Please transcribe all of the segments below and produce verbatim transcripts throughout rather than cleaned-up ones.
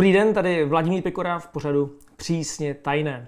Dobrý den, tady Vladimír Pikora v pořadu Přísně tajné.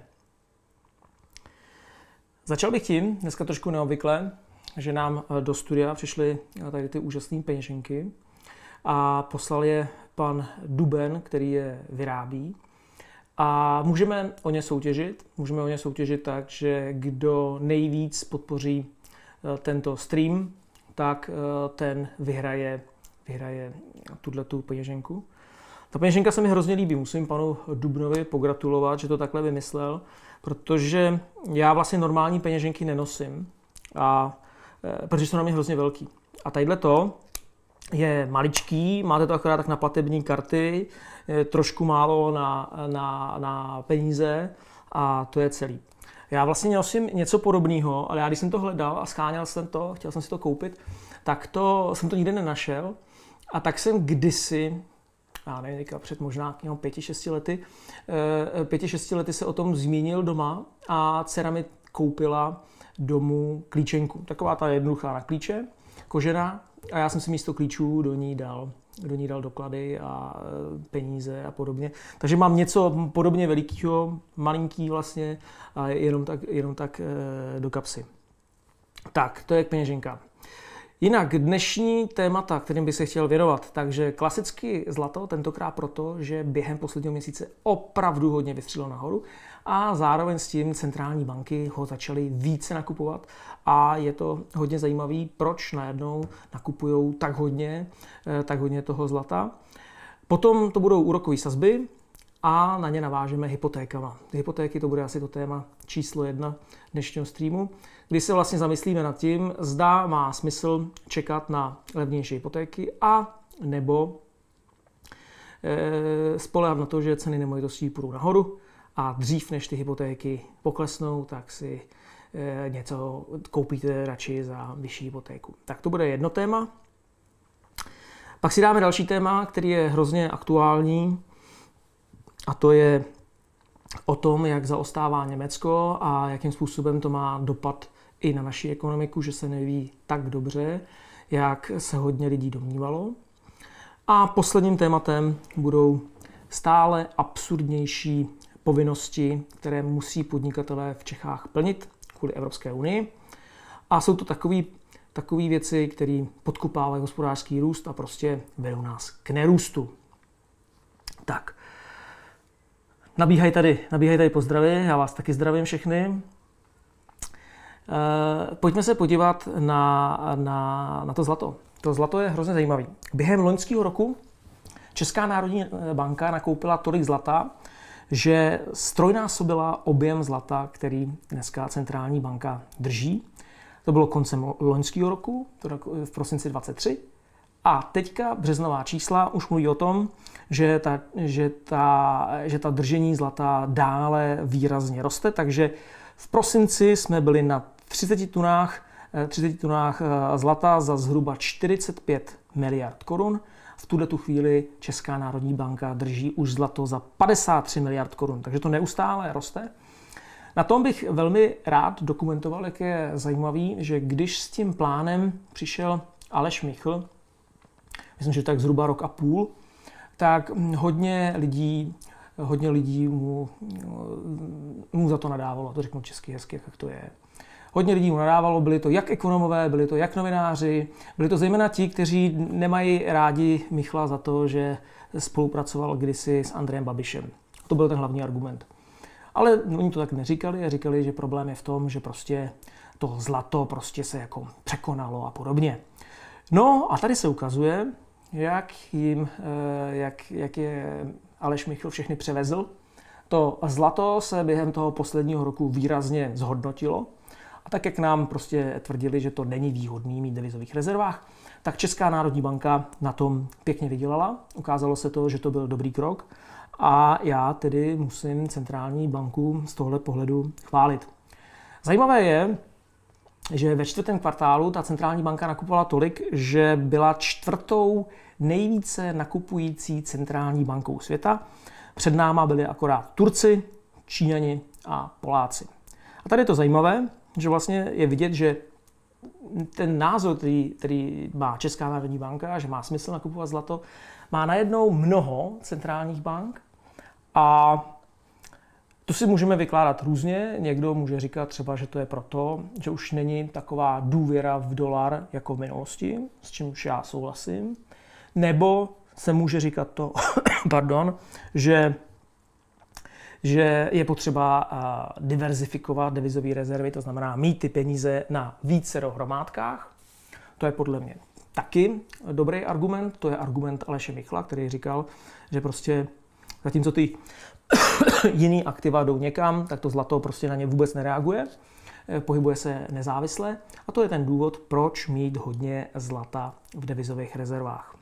Začal bych tím, dneska trošku neobvykle, že nám do studia přišly tady ty úžasné peněženky a poslal je pan Duben, který je vyrábí. A můžeme o ně soutěžit, můžeme o ně soutěžit tak, že kdo nejvíc podpoří tento stream, tak ten vyhraje, vyhraje tuto peněženku. Ta peněženka se mi hrozně líbí, musím panu Dubnovi pogratulovat, že to takhle vymyslel, protože já vlastně normální peněženky nenosím, a, protože jsou na mě hrozně velký. A tadyhle to je maličký, máte to akorát tak na platební karty, trošku málo na, na, na peníze a to je celý. Já vlastně nosím něco podobného, ale já když jsem to hledal a scháněl jsem to, chtěl jsem si to koupit, tak to jsem to nikde nenašel a tak jsem kdysi, já nevím, před možná pěti, šesti lety, pěti, šesti lety se o tom zmínil doma a dcera mi koupila domů klíčenku. Taková ta jednoduchá na klíče, kožená, a já jsem si místo klíčů do ní dal, do ní dal doklady a peníze a podobně. Takže mám něco podobně velikého, malinký vlastně, a jenom tak, jenom tak do kapsy. Tak, to je peněženka. Jinak dnešní témata, kterým bych se chtěl věnovat, takže klasicky zlato, tentokrát proto, že během posledního měsíce opravdu hodně vystřelilo nahoru a zároveň s tím centrální banky ho začaly více nakupovat a je to hodně zajímavý, proč najednou nakupují tak hodně, tak hodně toho zlata. Potom to budou úrokové sazby a na ně navážeme hypotékama. Ty hypotéky, to bude asi to téma číslo jedna dnešního streamu, kdy se vlastně zamyslíme nad tím, zda má smysl čekat na levnější hypotéky a nebo e, spoléhat na to, že ceny nemovitostí půjdou nahoru a dřív než ty hypotéky poklesnou, tak si e, něco koupíte radši za vyšší hypotéku. Tak to bude jedno téma. Pak si dáme další téma, který je hrozně aktuální, a to je o tom, jak zaostává Německo a jakým způsobem to má dopad i na naši ekonomiku, že se neví tak dobře, jak se hodně lidí domnívalo. A posledním tématem budou stále absurdnější povinnosti, které musí podnikatelé v Čechách plnit kvůli Evropské unii. A jsou to takové takové věci, které podkopávají hospodářský růst a prostě vedou nás k nerůstu. Tak. Nabíhají tady, nabíhají tady pozdravy, já vás taky zdravím všechny. E, pojďme se podívat na, na, na to zlato. To zlato je hrozně zajímavý. Během loňského roku Česká národní banka nakoupila tolik zlata, že strojnásobila objem zlata, který dneska centrální banka drží. To bylo koncem loňského roku, v prosinci dvacet tři. A teďka březnová čísla už mluví o tom, že ta, že, ta, že ta držení zlata dále výrazně roste, takže v prosinci jsme byli na třiceti tunách, třiceti tunách zlata za zhruba čtyřicet pět miliard korun. V tuto chvíli Česká národní banka drží už zlato za padesát tři miliard korun, takže to neustále roste. Na tom bych velmi rád dokumentoval, jak je zajímavý, že když s tím plánem přišel Aleš Michl, myslím, že tak zhruba rok a půl, tak hodně lidí, hodně lidí mu, mu za to nadávalo, to řeknu česky hezky, jak to je. Hodně lidí mu nadávalo, byli to jak ekonomové, byli to jak novináři, byli to zejména ti, kteří nemají rádi Michla za to, že spolupracoval kdysi s Andrejem Babišem. To byl ten hlavní argument. Ale oni to tak neříkali a říkali, že problém je v tom, že prostě to zlato prostě se jako překonalo a podobně. No a tady se ukazuje, jak jim, jak, jak je Aleš Michl všechny převezl. To zlato se během toho posledního roku výrazně zhodnotilo. A tak, jak nám prostě tvrdili, že to není výhodný mít v devizových rezervách, tak Česká národní banka na tom pěkně vydělala. Ukázalo se to, že to byl dobrý krok. A já tedy musím centrální banku z tohle pohledu chválit. Zajímavé je, že ve čtvrtém kvartálu ta centrální banka nakupovala tolik, že byla čtvrtou nejvíce nakupující centrální bankou světa. Před náma byli akorát Turci, Číňani a Poláci. A tady je to zajímavé, že vlastně je vidět, že ten názor, který, který má Česká národní banka, že má smysl nakupovat zlato, má najednou mnoho centrálních bank a to si můžeme vykládat různě. Někdo může říkat třeba, že to je proto, že už není taková důvěra v dolar jako v minulosti, s čímž já souhlasím. Nebo se může říkat to, pardon, že, že je potřeba diverzifikovat devizové rezervy, to znamená mít ty peníze na vícero hromádkách. To je podle mě taky dobrý argument. To je argument Aleše Michla, který říkal, že prostě zatímco ty jiný aktiva jdou někam, tak to zlato prostě na ně vůbec nereaguje, pohybuje se nezávisle a to je ten důvod, proč mít hodně zlata v devizových rezervách.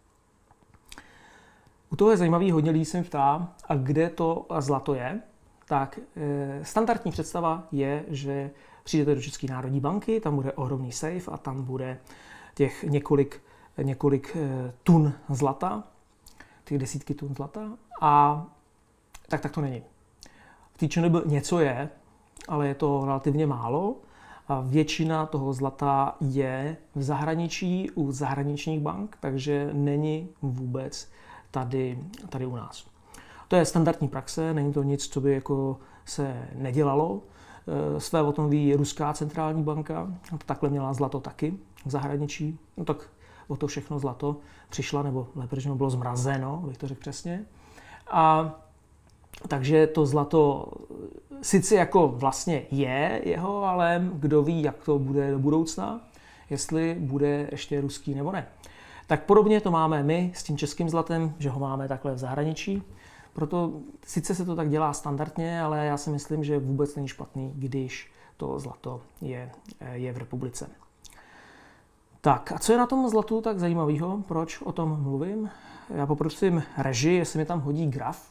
U toho je zajímavý, hodně lidí se mi ptá, a kde to zlato je, tak e, standardní představa je, že přijdete do České národní banky, tam bude ohromný safe a tam bude těch několik, několik e, tun zlata, těch desítky tun zlata a tak tak to není. V té ČNB něco je, ale je to relativně málo. A většina toho zlata je v zahraničí u zahraničních bank, takže není vůbec tady, tady u nás. To je standardní praxe, není to nic, co by jako se nedělalo. Své o tom ví Ruská centrální banka, takhle měla zlato taky v zahraničí. No tak o to všechno zlato přišla, nebo lépe řečeno bylo zmrazeno, abych to řekl přesně. A takže to zlato sice jako vlastně je jeho, ale kdo ví, jak to bude do budoucna, jestli bude ještě ruský nebo ne. Tak podobně to máme my s tím českým zlatem, že ho máme takhle v zahraničí. Proto sice se to tak dělá standardně, ale já si myslím, že vůbec není špatný, když to zlato je, je v republice. Tak a co je na tom zlatu tak zajímavého? Proč o tom mluvím? Já poprosím režii, jestli mi tam hodí graf.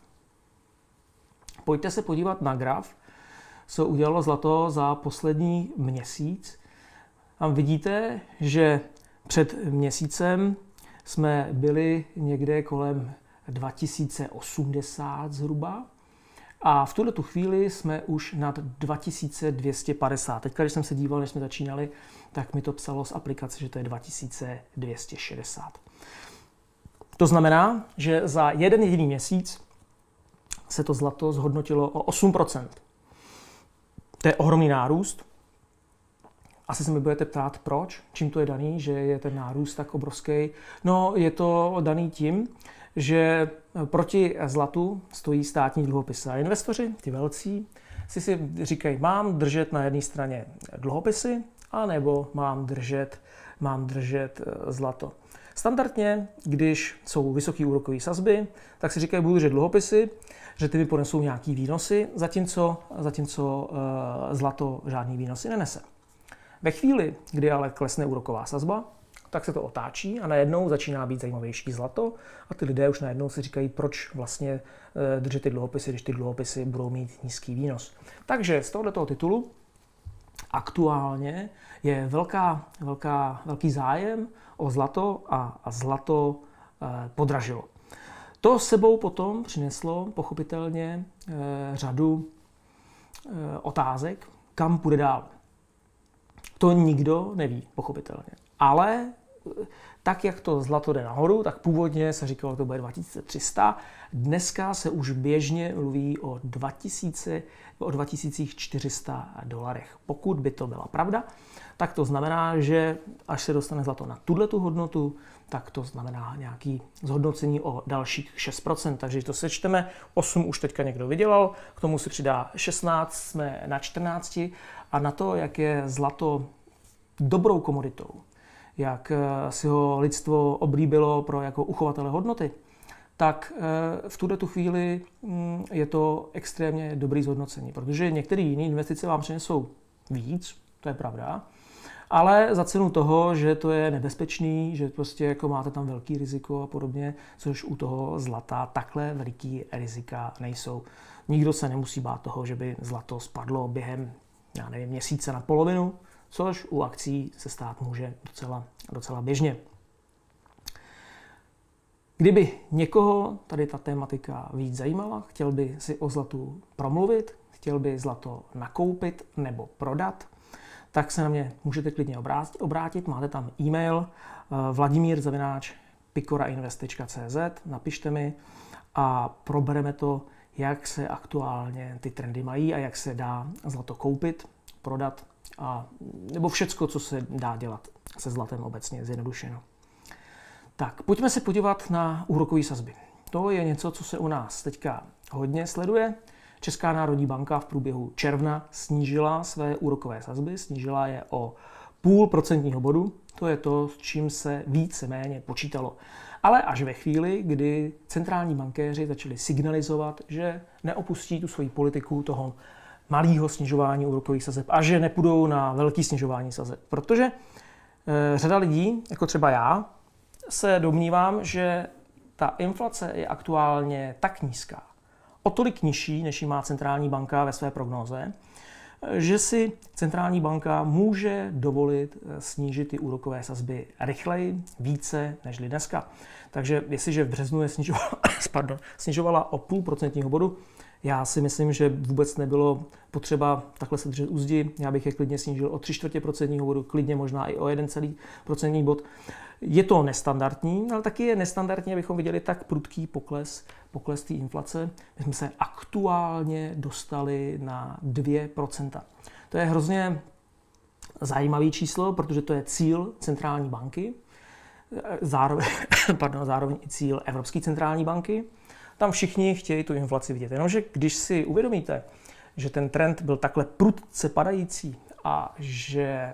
Pojďte se podívat na graf, co udělalo zlato za poslední měsíc. Tam vidíte, že před měsícem jsme byli někde kolem dva tisíce osmdesát zhruba a v tuhle tu chvíli jsme už nad dva tisíce dvě stě padesát. Teď, když jsem se díval, než jsme začínali, tak mi to psalo z aplikace, že to je dva tisíce dvě stě šedesát. To znamená, že za jeden jediný měsíc se to zlato zhodnotilo o osm procent. To je ohromný nárůst. Asi se mi budete ptát, proč, čím to je daný, že je ten nárůst tak obrovský. No, je to daný tím, že proti zlatu stojí státní dluhopisy. A investoři, ty velcí, si si říkají, mám držet na jedné straně dluhopisy, anebo mám držet, mám držet zlato. Standardně, když jsou vysoké úrokové sazby, tak si říkají, budu držet dluhopisy, že ty mi ponesou nějaký výnosy, zatímco, zatímco uh, zlato žádný výnosy nenese. Ve chvíli, kdy ale klesne úroková sazba, tak se to otáčí a najednou začíná být zajímavější zlato a ty lidé už najednou si říkají, proč vlastně uh, držet ty dluhopisy, když ty dluhopisy budou mít nízký výnos. Takže z tohoto titulu aktuálně je velká, velká, velký zájem o zlato a, a zlato uh, podražilo. To sebou potom přineslo pochopitelně e, řadu e, otázek, kam půjde dál. To nikdo neví, pochopitelně. Ale tak, jak to zlato jde nahoru, tak původně se říkalo, že to bude dva tisíce tři sta. Dneska se už běžně mluví o dva tisíce, o dva tisíce čtyři sta dolarech. Pokud by to byla pravda, tak to znamená, že až se dostane zlato na tuhletu hodnotu, tak to znamená nějaké zhodnocení o dalších šest procent. Takže když to sečteme, osm už teďka někdo vydělal, k tomu si přidá šestnáct, jsme na čtrnáct a na to, jak je zlato dobrou komoditou, jak si ho lidstvo oblíbilo pro jako uchovatele hodnoty, tak v tuhle tu chvíli je to extrémně dobrý zhodnocení, protože některé jiné investice vám přinesou víc, to je pravda, ale za cenu toho, že to je nebezpečný, že prostě jako máte tam velký riziko a podobně, což u toho zlata takhle veliký rizika nejsou. Nikdo se nemusí bát toho, že by zlato spadlo během, já nevím, měsíce na polovinu, což u akcí se stát může docela, docela běžně. Kdyby někoho tady ta tematika víc zajímala, chtěl by si o zlatu promluvit, chtěl by zlato nakoupit nebo prodat, tak se na mě můžete klidně obrátit. Máte tam e-mail vladimír zavináč picorainvest tečka cé zet, napište mi a probereme to, jak se aktuálně ty trendy mají a jak se dá zlato koupit, prodat, a, nebo všecko, co se dá dělat se zlatem obecně, zjednodušeno. Tak, pojďme se podívat na úrokové sazby. To je něco, co se u nás teďka hodně sleduje. Česká národní banka v průběhu června snížila své úrokové sazby, snížila je o půl procentního bodu. To je to, s čím se víceméně počítalo. Ale až ve chvíli, kdy centrální bankéři začali signalizovat, že neopustí tu svoji politiku toho malého snižování úrokových sazeb a že nepůjdou na velké snižování sazeb. Protože e, řada lidí, jako třeba já, se domnívám, že ta inflace je aktuálně tak nízká, o tolik nižší, než ji má centrální banka ve své prognóze, že si centrální banka může dovolit snížit ty úrokové sazby rychleji, více než dneska. Takže jestliže v březnu je snižovala, pardon, snižovala o půl procentního bodu, já si myslím, že vůbec nebylo potřeba takhle se držet úzdi. Já bych je klidně snížil o tři čtvrtě procentního bodu, klidně možná i o jeden celý procentní bod. Je to nestandardní, ale taky je nestandardní, abychom viděli tak prudký pokles, pokles té inflace. My jsme se aktuálně dostali na dvě procenta. To je hrozně zajímavý číslo, protože to je cíl centrální banky, zároveň, pardon, zároveň i cíl Evropské centrální banky. Tam všichni chtějí tu inflaci vidět. Jenomže když si uvědomíte, že ten trend byl takhle prudce padající a že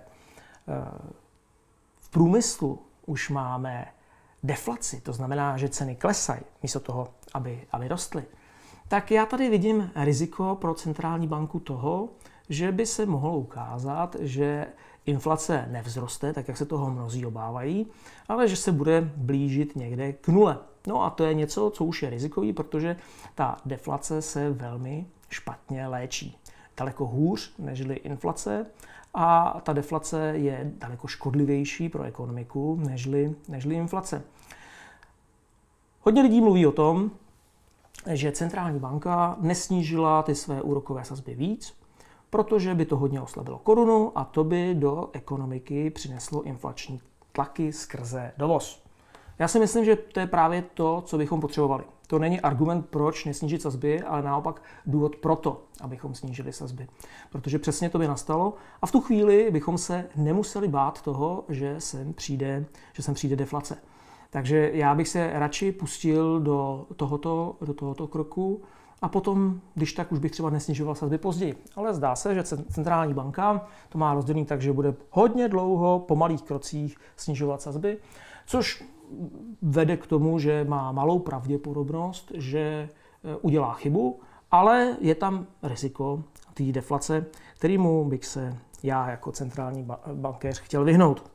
v průmyslu už máme deflaci, to znamená, že ceny klesají místo toho, aby, aby rostly, tak já tady vidím riziko pro centrální banku toho, že by se mohlo ukázat, že inflace nevzroste, tak jak se toho mnozí obávají, ale že se bude blížit někde k nule. No a to je něco, co už je rizikový, protože ta deflace se velmi špatně léčí. Daleko hůř nežli inflace a ta deflace je daleko škodlivější pro ekonomiku nežli, nežli inflace. Hodně lidí mluví o tom, že centrální banka nesnížila ty své úrokové sazby víc, protože by to hodně oslabilo korunu a to by do ekonomiky přineslo inflační tlaky skrze dovoz. Já si myslím, že to je právě to, co bychom potřebovali. To není argument, proč nesnížit sazby, ale naopak důvod pro to, abychom snížili sazby. Protože přesně to by nastalo a v tu chvíli bychom se nemuseli bát toho, že sem přijde, že sem přijde deflace. Takže já bych se radši pustil do tohoto, do tohoto kroku a potom, když tak, už bych třeba nesnižoval sazby později. Ale zdá se, že centrální banka to má rozdělený tak, že bude hodně dlouho po malých krocích snižovat sazby, což vede k tomu, že má malou pravděpodobnost, že udělá chybu, ale je tam riziko té deflace, kterému bych se já jako centrální bankéř chtěl vyhnout.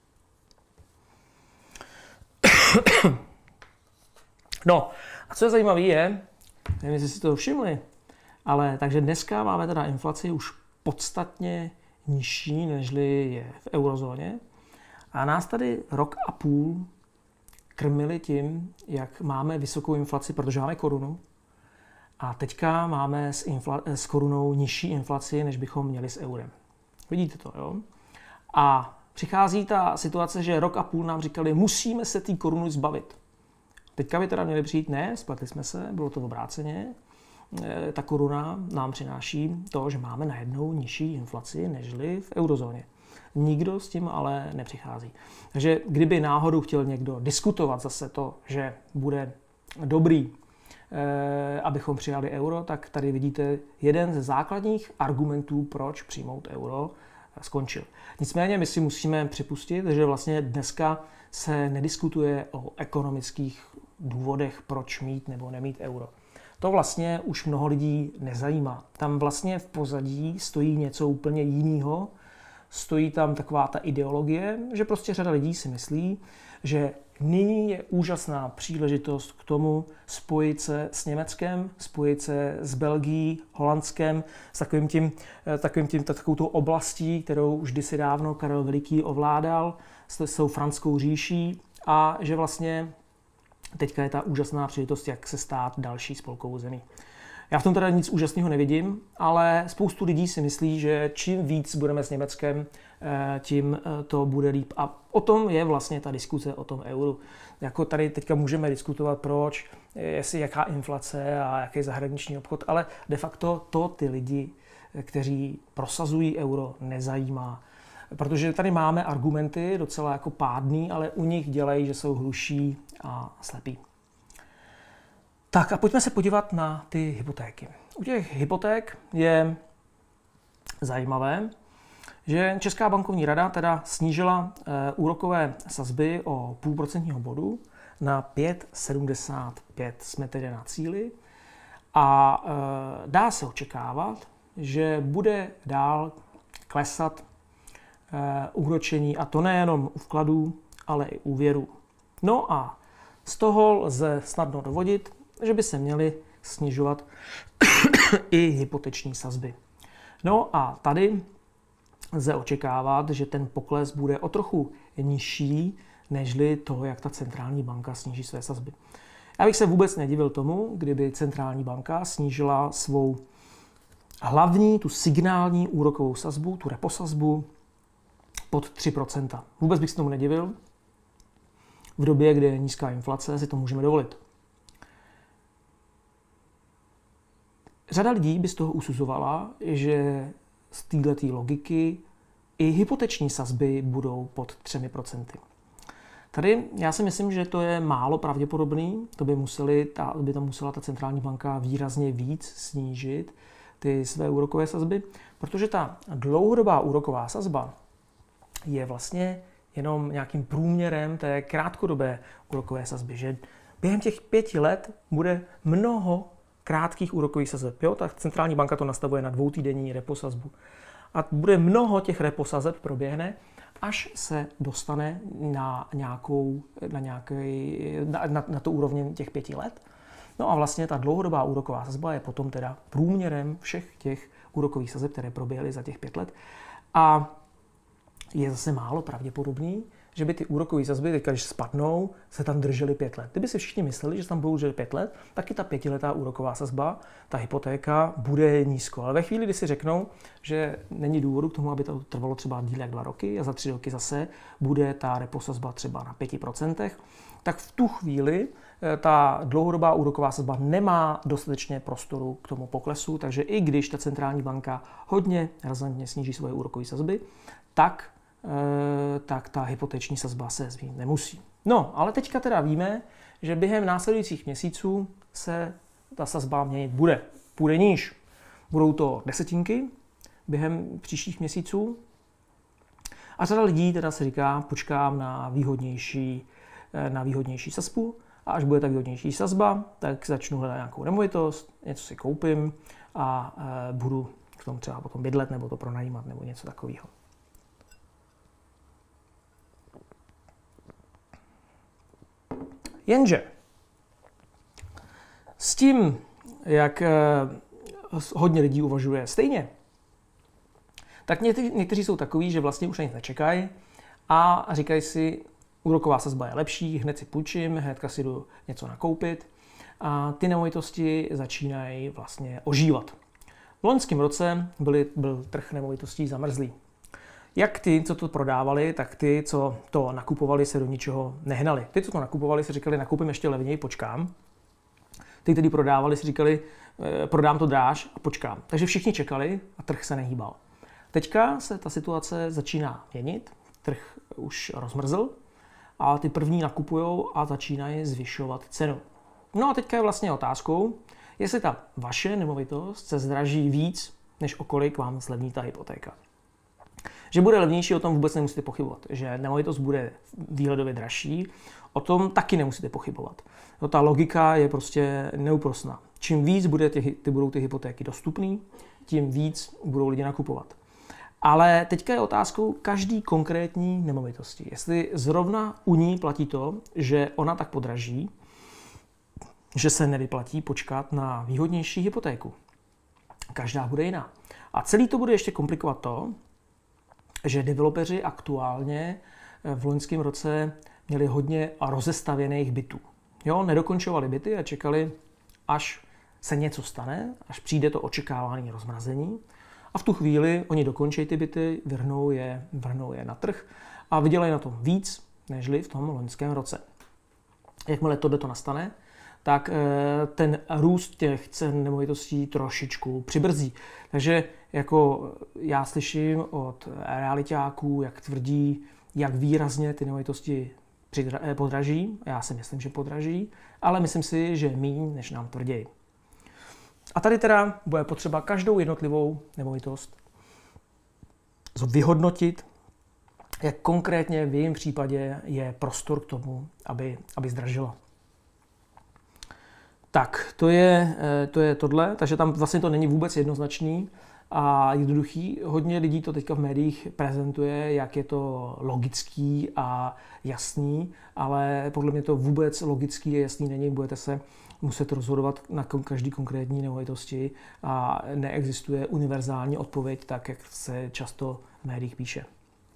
No, a co je zajímavé je, nevím, jestli si to všimli, ale takže dneska máme teda inflaci už podstatně nižší, nežli je v eurozóně. A nás tady rok a půl krmili tím, jak máme vysokou inflaci, protože máme korunu. A teďka máme s, infla- s korunou nižší inflaci, než bychom měli s eurem. Vidíte to, jo? A přichází ta situace, že rok a půl nám říkali, musíme se té koruny zbavit. Teďka by teda měli přijít, ne, spletli jsme se, bylo to obráceně. E, ta koruna nám přináší to, že máme najednou nižší inflaci, nežli v eurozóně. Nikdo s tím ale nepřichází. Takže kdyby náhodou chtěl někdo diskutovat zase to, že bude dobrý, eh, abychom přijali euro, tak tady vidíte jeden ze základních argumentů, proč přijmout euro, skončil. Nicméně my si musíme připustit, že vlastně dneska se nediskutuje o ekonomických důvodech, proč mít nebo nemít euro. To vlastně už mnoho lidí nezajímá. Tam vlastně v pozadí stojí něco úplně jiného. Stojí tam taková ta ideologie, že prostě řada lidí si myslí, že nyní je úžasná příležitost k tomu spojit se s Německem, spojit se s Belgií, Holandskem, s takovým tím, takovým tím, takovou tou oblastí, kterou už kdysi dávno Karel Veliký ovládal, s tou Franskou říší a že vlastně teďka je ta úžasná příležitost, jak se stát další spolkovou zemí. Já v tom teda nic úžasného nevidím, ale spoustu lidí si myslí, že čím víc budeme s Německem, tím to bude líp. A o tom je vlastně ta diskuze o tom euru. Jako tady teďka můžeme diskutovat, proč, jestli jaká inflace a jaký zahraniční obchod, ale de facto to ty lidi, kteří prosazují euro, nezajímá. Protože tady máme argumenty docela jako pádný, ale u nich dělají, že jsou hluší a slepí. Tak a pojďme se podívat na ty hypotéky. U těch hypoték je zajímavé, že Česká bankovní rada teda snížila e, úrokové sazby o půl procentního bodu na pět celá sedmdesát pět. Jsme tedy na cíli a e, dá se očekávat, že bude dál klesat e, úročení, a to nejenom u vkladů, ale i úvěrů. No a z toho lze snadno dovodit, že by se měly snižovat i hypoteční sazby. No a tady lze očekávat, že ten pokles bude o trochu nižší, nežli to, jak ta centrální banka sníží své sazby. Já bych se vůbec nedivil tomu, kdyby centrální banka snížila svou hlavní, tu signální úrokovou sazbu, tu reposazbu pod tři procenta. Vůbec bych se tomu nedivil. V době, kdy je nízká inflace, si to můžeme dovolit. Řada lidí by z toho usuzovala, že z této logiky i hypoteční sazby budou pod třemi procenty. Tady já si myslím, že to je málo pravděpodobný, to by, museli, ta, by tam musela ta centrální banka výrazně víc snížit ty své úrokové sazby, protože ta dlouhodobá úroková sazba je vlastně jenom nějakým průměrem té krátkodobé úrokové sazby, že během těch pěti let bude mnoho krátkých úrokových sazeb. Jo? Ta centrální banka to nastavuje na dvoutýdenní reposazbu. A bude mnoho těch reposazeb proběhne, až se dostane na nějakou, na, nějaký, na, na, na to úrovni těch pěti let. No a vlastně ta dlouhodobá úroková sazba je potom teda průměrem všech těch úrokových sazeb, které proběhly za těch pět let. A je zase málo pravděpodobný, že by ty úrokové sazby, teďka, když spadnou, se tam držely pět let. Kdyby si všichni mysleli, že se tam budou držet pět let, tak i ta pětiletá úroková sazba, ta hypotéka, bude nízko. Ale ve chvíli, kdy si řeknou, že není důvodu k tomu, aby to trvalo třeba díl jak dva roky a za tři roky zase bude ta reposazba třeba na pěti procentech, tak v tu chvíli ta dlouhodobá úroková sazba nemá dostatečně prostoru k tomu poklesu, takže i když ta centrální banka hodně razantně sníží svoje úrokové sazby, tak tak ta hypoteční sazba se změnit nemusí. No, ale teďka teda víme, že během následujících měsíců se ta sazba měnit bude. Půjde níž. Budou to desetinky během příštích měsíců. A řada lidí teda se říká, počkám na výhodnější, na výhodnější sazbu a až bude ta výhodnější sazba, tak začnu hledat nějakou nemovitost, něco si koupím a budu v tom třeba potom bydlet nebo to pronajímat nebo něco takového. Jenže s tím, jak hodně lidí uvažuje stejně, tak někteří jsou takoví, že vlastně už na nic nečekají a říkají si, úroková sazba je lepší, hned si půjčím, hnedka si jdu něco nakoupit a ty nemovitosti začínají vlastně ožívat. V loňském roce byly, byl trh nemovitostí zamrzlý. Jak ty, co to prodávali, tak ty, co to nakupovali, se do ničeho nehnali. Ty, co to nakupovali, si říkali, nakoupím ještě levněji, počkám. Ty, kteří prodávali, si říkali, prodám to dráž a počkám. Takže všichni čekali a trh se nehýbal. Teďka se ta situace začíná měnit, trh už rozmrzl a ty první nakupujou a začínají zvyšovat cenu. No a teďka je vlastně otázkou, jestli ta vaše nemovitost se zdraží víc, než o kolik vám zlevní ta hypotéka. Že bude levnější, o tom vůbec nemusíte pochybovat. Že nemovitost bude výhledově dražší, o tom taky nemusíte pochybovat. No, ta logika je prostě neúprosná. Čím víc bude ty, ty budou ty hypotéky dostupné, tím víc budou lidi nakupovat. Ale teďka je otázkou každý konkrétní nemovitosti. Jestli zrovna u ní platí to, že ona tak podraží, že se nevyplatí počkat na výhodnější hypotéku. Každá bude jiná. A celý to bude ještě komplikovat to, že developeři aktuálně v loňském roce měli hodně rozestavěných bytů. Jo, nedokončovali byty a čekali, až se něco stane, až přijde to očekávané rozmrazení a v tu chvíli oni dokončí ty byty, vrhnou je, vrhnou je na trh a vydělají na tom víc, nežli v tom loňském roce. Jakmile tohleto nastane, tak ten růst těch cen nemovitostí trošičku přibrzdí. Takže jako já slyším od realitáků, jak tvrdí, jak výrazně ty nemovitosti podraží. Já si myslím, že podraží, ale myslím si, že míň, než nám tvrději. A tady teda bude potřeba každou jednotlivou nemovitost vyhodnotit, jak konkrétně v jejím případě je prostor k tomu, aby, aby zdražila. Tak, to je, to je tohle, takže tam vlastně to není vůbec jednoznačný a jednoduchý. Hodně lidí to teďka v médiích prezentuje, jak je to logický a jasný, ale podle mě to vůbec logický a jasný není. Budete se muset rozhodovat na každý konkrétní nemovitosti a neexistuje univerzální odpověď, tak jak se často v médiích píše.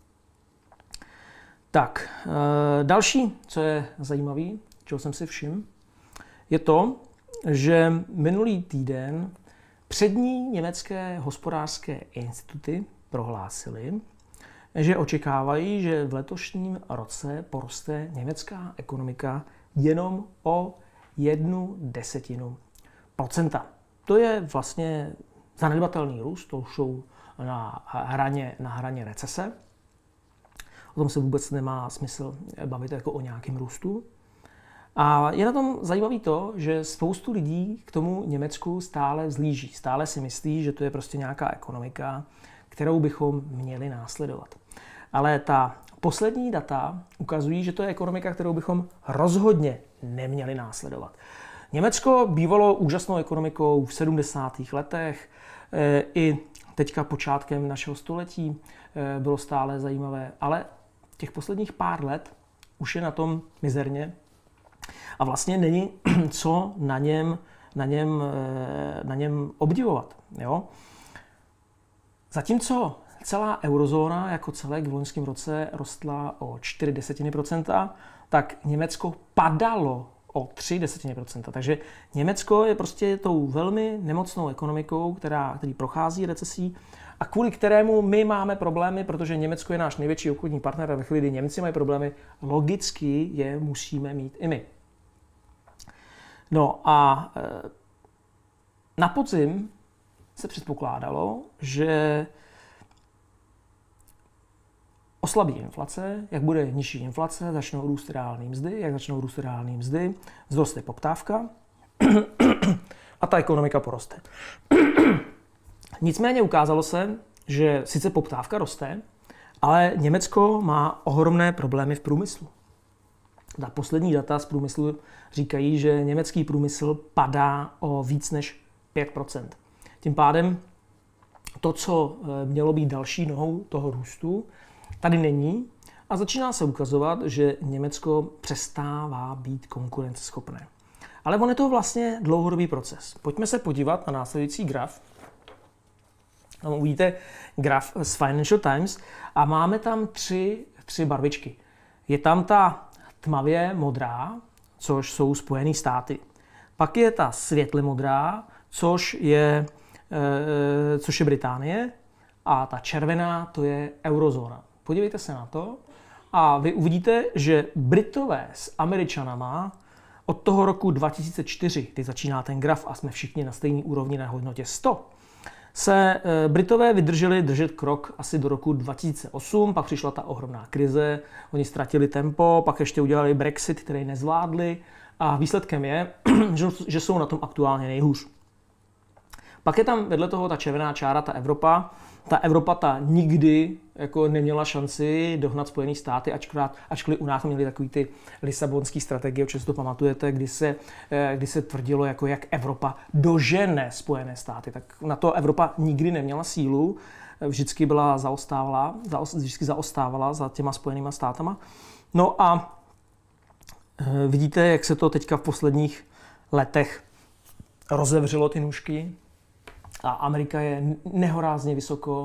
Tak, další, co je zajímavý, čeho jsem si všiml, je to, že minulý týden přední německé hospodářské instituty prohlásily, že očekávají, že v letošním roce poroste německá ekonomika jenom o jednu desetinu procenta. To je vlastně zanedbatelný růst, to už jsou na hraně, na hraně recese. O tom se vůbec nemá smysl bavit jako o nějakém růstu. A je na tom zajímavé to, že spoustu lidí k tomu Německu stále vzlíží. Stále si myslí, že to je prostě nějaká ekonomika, kterou bychom měli následovat. Ale ta poslední data ukazují, že to je ekonomika, kterou bychom rozhodně neměli následovat. Německo bývalo úžasnou ekonomikou v sedmdesátých letech, i teďka počátkem našeho století bylo stále zajímavé, ale těch posledních pár let už je na tom mizerně a vlastně není co na něm, na něm, na něm obdivovat. Jo? Zatímco celá eurozóna jako celek v loňském roce rostla o čtyři desetiny procenta, tak Německo padalo o tři desetiny procenta. Takže Německo je prostě tou velmi nemocnou ekonomikou, která, který prochází recesí a kvůli kterému my máme problémy, protože Německo je náš největší obchodní partner a ve chvíli, kdy Němci mají problémy, logicky je musíme mít i my. No a na podzim se předpokládalo, že oslabí inflace, jak bude nižší inflace, začnou růst reální mzdy, jak začnou růst reální mzdy, vzroste poptávka a ta ekonomika poroste. Nicméně ukázalo se, že sice poptávka roste, ale Německo má ohromné problémy v průmyslu. Ta poslední data z průmyslu říkají, že německý průmysl padá o víc než pět procent. Tím pádem to, co mělo být další nohou toho růstu, tady není a začíná se ukazovat, že Německo přestává být konkurenceschopné. Ale on je to vlastně dlouhodobý proces. Pojďme se podívat na následující graf. Tam uvidíte graf z Financial Times a máme tam tři, tři barvičky. Je tam ta tmavě modrá, což jsou Spojené státy. Pak je ta světle modrá, což je, e, což je Británie a ta červená, to je eurozóna. Podívejte se na to a vy uvidíte, že Britové s Američanama od toho roku dva tisíce čtyři, kdy začíná ten graf a jsme všichni na stejné úrovni na hodnotě sto, se Britové vydrželi držet krok asi do roku dva tisíce osm, pak přišla ta ohromná krize, oni ztratili tempo, pak ještě udělali Brexit, který nezvládli a výsledkem je, že jsou na tom aktuálně nejhůř. Pak je tam vedle toho ta červená čára, ta Evropa. Ta Evropa ta nikdy jako neměla šanci dohnat Spojené státy, ačkrát, ačkoliv u nás měli takový ty lisabonský strategie, určitě si to pamatujete, kdy se, kdy se tvrdilo, jako jak Evropa dožene Spojené státy. Tak na to Evropa nikdy neměla sílu, vždycky byla zaostávala, vždycky zaostávala za těma Spojenýma státama. No a vidíte, jak se to teďka v posledních letech rozevřelo ty nůžky. A Amerika je nehorázně vysoko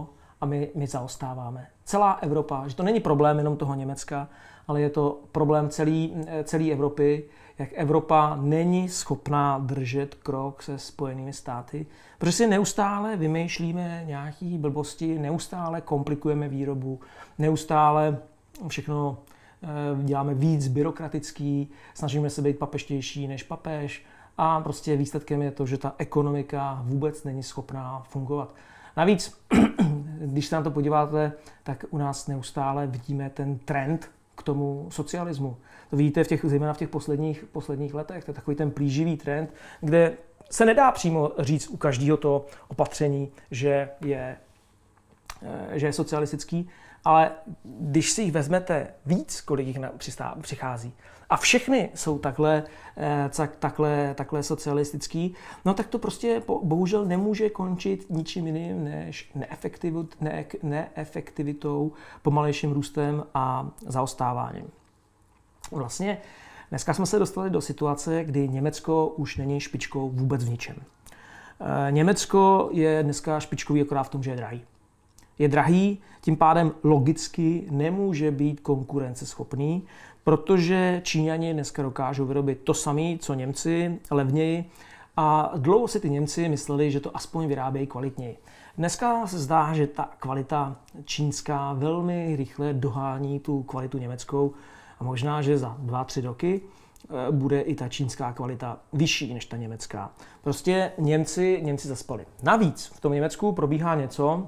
a my, my zaostáváme. Celá Evropa, že to není problém jenom toho Německa, ale je to problém celé celé Evropy, jak Evropa není schopná držet krok se Spojenými státy, protože si neustále vymýšlíme nějaké blbosti, neustále komplikujeme výrobu, neustále všechno děláme víc byrokratický, snažíme se být papeštější než papež a prostě výsledkem je to, že ta ekonomika vůbec není schopná fungovat. Navíc, když se na to podíváte, tak u nás neustále vidíme ten trend k tomu socialismu. To vidíte v těch, zejména v těch posledních, posledních letech. To je takový ten plíživý trend, kde se nedá přímo říct u každého to opatření, že je, že je socialistický, ale když si jich vezmete víc, kolik jich přichází, a všechny jsou takhle, takhle, takhle socialistický, no tak to prostě bohužel nemůže končit ničím jiným než neefektivit, ne, neefektivitou, pomalejším růstem a zaostáváním. Vlastně dneska jsme se dostali do situace, kdy Německo už není špičkou vůbec v ničem. Německo je dneska špičkový akorát v tom, že je drahý. Je drahý, tím pádem logicky nemůže být konkurenceschopný, protože Číňani dneska dokážou vyrobit to samé, co Němci, levněji, a dlouho si ty Němci mysleli, že to aspoň vyrábějí kvalitněji. Dneska se zdá, že ta kvalita čínská velmi rychle dohání tu kvalitu německou a možná, že za dva, tři roky bude i ta čínská kvalita vyšší než ta německá. Prostě Němci, Němci zaspali. Navíc v tom Německu probíhá něco,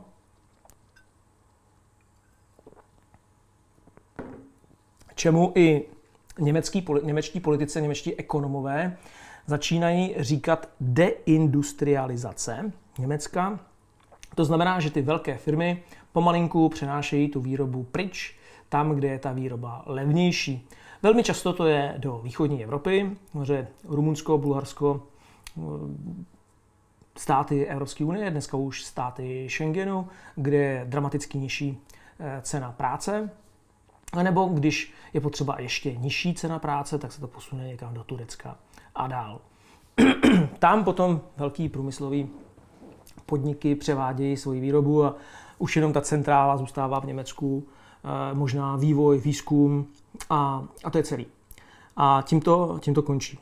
čemu i německý, němečtí politici, němečtí ekonomové začínají říkat deindustrializace Německa. To znamená, že ty velké firmy pomalinku přenášejí tu výrobu pryč, tam, kde je ta výroba levnější. Velmi často to je do východní Evropy, že Rumunsko, Bulharsko, státy Evropské unie, dneska už státy Schengenu, kde je dramaticky nižší cena práce. A nebo když je potřeba ještě nižší cena práce, tak se to posune někam do Turecka a dál. Tam potom velký průmyslový podniky převádějí svoji výrobu a už jenom ta centrála zůstává v Německu, možná vývoj, výzkum a, a to je celý. A tím to, tím to končí.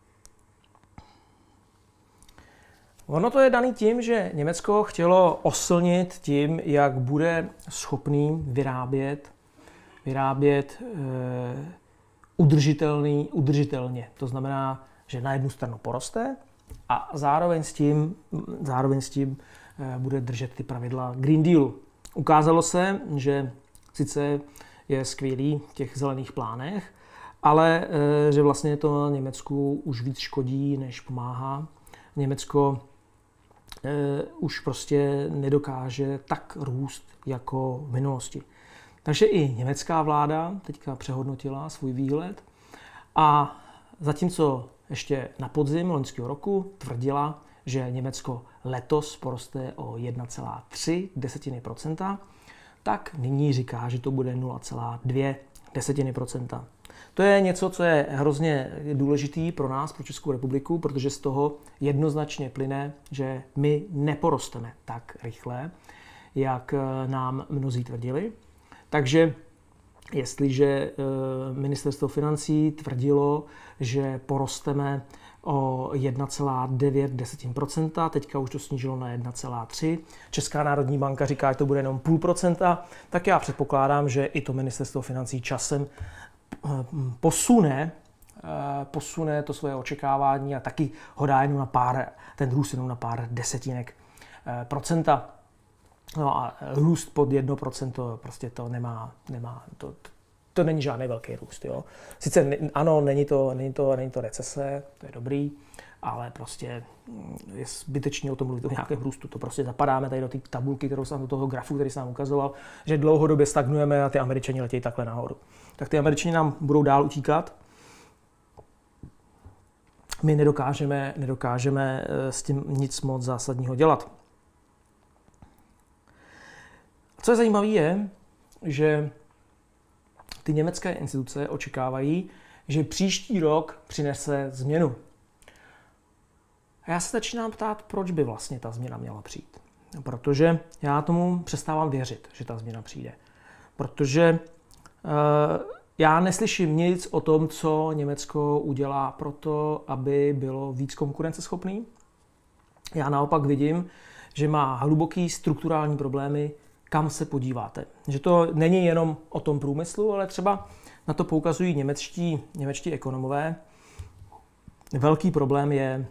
Ono to je daný tím, že Německo chtělo oslnit tím, jak bude schopný vyrábět vyrábět e, udržitelný, udržitelně. To znamená, že na jednu stranu poroste a zároveň s tím, zároveň s tím e, bude držet ty pravidla Green Dealu. Ukázalo se, že sice je skvělý v těch zelených plánech, ale e, že vlastně to Německu už víc škodí, než pomáhá. Německo e, už prostě nedokáže tak růst jako v minulosti. Takže i německá vláda teďka přehodnotila svůj výhled a zatímco ještě na podzim loňského roku tvrdila, že Německo letos poroste o jedna celá tři procenta, tak nyní říká, že to bude nula celá dvě procenta. To je něco, co je hrozně důležitý pro nás, pro Českou republiku, protože z toho jednoznačně plyne, že my neporosteme tak rychle, jak nám mnozí tvrdili. Takže jestliže ministerstvo financí tvrdilo, že porosteme o jedna celá devět procenta, teďka už to snížilo na jedna celá tři, Česká národní banka říká, že to bude jenom půl procenta, tak já předpokládám, že i to ministerstvo financí časem posune, posune to svoje očekávání a taky ho dá jenom na pár, ten růst jenom na pár desetinek procenta. No a růst pod jedno procento prostě to nemá, nemá to, to není žádný velký růst. Jo. Sice ano, není to, není, to, není to recese, to je dobrý, ale prostě je zbytečně o tom mluvit o nějakém růstu. To prostě zapadáme tady do té tabulky, kterou jsem do toho grafu, který jsem nám ukazoval, že dlouhodobě stagnujeme a ty Američani letějí takhle nahoru. Tak ty Američani nám budou dál utíkat. My nedokážeme, nedokážeme s tím nic moc zásadního dělat. Co je zajímavé je, že ty německé instituce očekávají, že příští rok přinese změnu. A já se začínám ptát, proč by vlastně ta změna měla přijít. protože já tomu přestávám věřit, že ta změna přijde. Protože e, já neslyším nic o tom, co Německo udělá pro to, aby bylo víc konkurenceschopný. Já naopak vidím, že má hluboký strukturální problémy, kam se podíváte. Že to není jenom o tom průmyslu, ale třeba na to poukazují němečtí, němečtí ekonomové. Velký problém je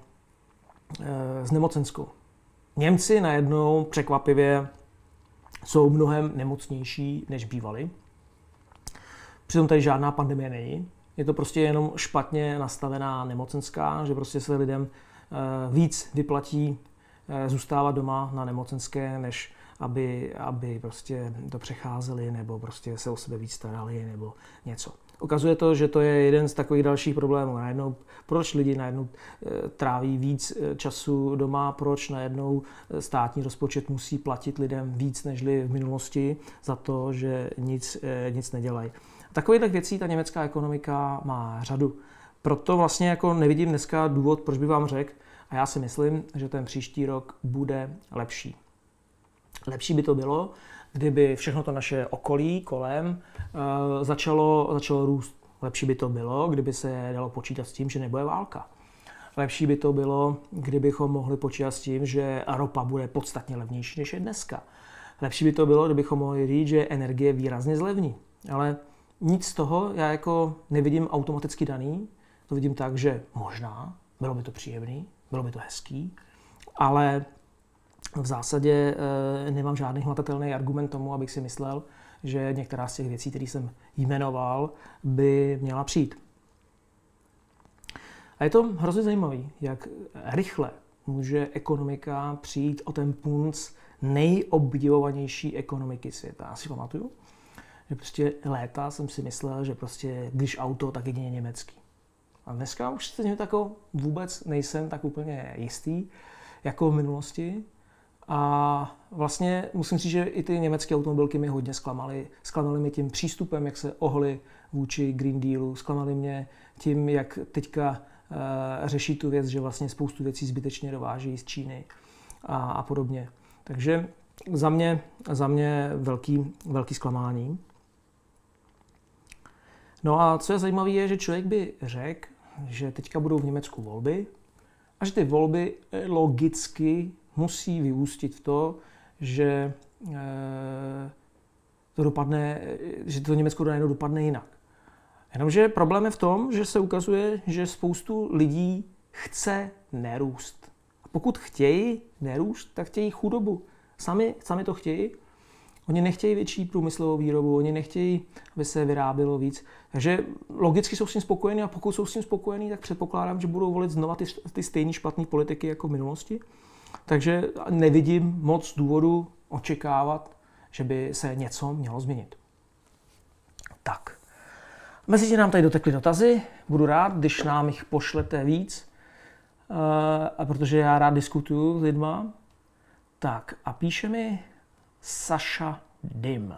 e, s nemocenskou. Němci najednou překvapivě jsou mnohem nemocnější, než bývali. Přitom tady žádná pandemie není. Je to prostě jenom špatně nastavená nemocenská, že prostě se lidem e, víc vyplatí e, zůstávat doma na nemocenské, než aby, aby prostě to přecházeli nebo prostě se o sebe víc starali nebo něco. Ukazuje to, že to je jeden z takových dalších problémů. Najednou, proč lidi najednou tráví víc času doma, proč najednou státní rozpočet musí platit lidem víc než v minulosti za to, že nic, nic nedělají. Takových věcí ta německá ekonomika má řadu. Proto vlastně jako nevidím dneska důvod, proč by vám řekl, a já si myslím, že ten příští rok bude lepší. Lepší by to bylo, kdyby všechno to naše okolí kolem uh, začalo, začalo růst. Lepší by to bylo, kdyby se dalo počítat s tím, že nebude válka. Lepší by to bylo, kdybychom mohli počítat s tím, že ropa bude podstatně levnější, než je dneska. Lepší by to bylo, kdybychom mohli říct, že energie výrazně zlevní. Ale nic z toho já jako nevidím automaticky daný. To vidím tak, že možná, bylo by to příjemný, bylo by to hezký, ale v zásadě e, nemám žádný hmatatelný argument tomu, abych si myslel, že některá z těch věcí, které jsem jmenoval, by měla přijít. A je to hrozně zajímavé, jak rychle může ekonomika přijít o ten punc nejobdivovanější ekonomiky světa. Já si pamatuju, že prostě léta jsem si myslel, že prostě když auto, tak jedině německý. A dneska už se tím tako vůbec nejsem tak úplně jistý, jako v minulosti. A vlastně musím říct, že i ty německé automobilky mě hodně zklamaly. Zklamaly mě tím přístupem, jak se ohly vůči Green Dealu. Zklamaly mě tím, jak teďka uh, řeší tu věc, že vlastně spoustu věcí zbytečně dováží z Číny a, a podobně. Takže za mě, za mě velký, velký zklamání. No a co je zajímavé, je, že člověk by řekl, že teďka budou v Německu volby a že ty volby logicky musí vyústit v to, že to dopadne, že to Německo najednou dopadne jinak. Jenomže problém je v tom, že se ukazuje, že spoustu lidí chce nerůst. A pokud chtějí nerůst, tak chtějí chudobu. Sami, sami to chtějí. Oni nechtějí větší průmyslovou výrobu, oni nechtějí, aby se vyrábělo víc. Takže logicky jsou s tím spokojení a pokud jsou s tím spokojení, tak předpokládám, že budou volit znova ty, ty stejné špatné politiky jako v minulosti. Takže nevidím moc důvodu očekávat, že by se něco mělo změnit. Tak. Mezitím nám tady dotekly dotazy. Budu rád, když nám jich pošlete víc, a protože já rád diskutuju s lidma. Tak a píše mi Saša Dim.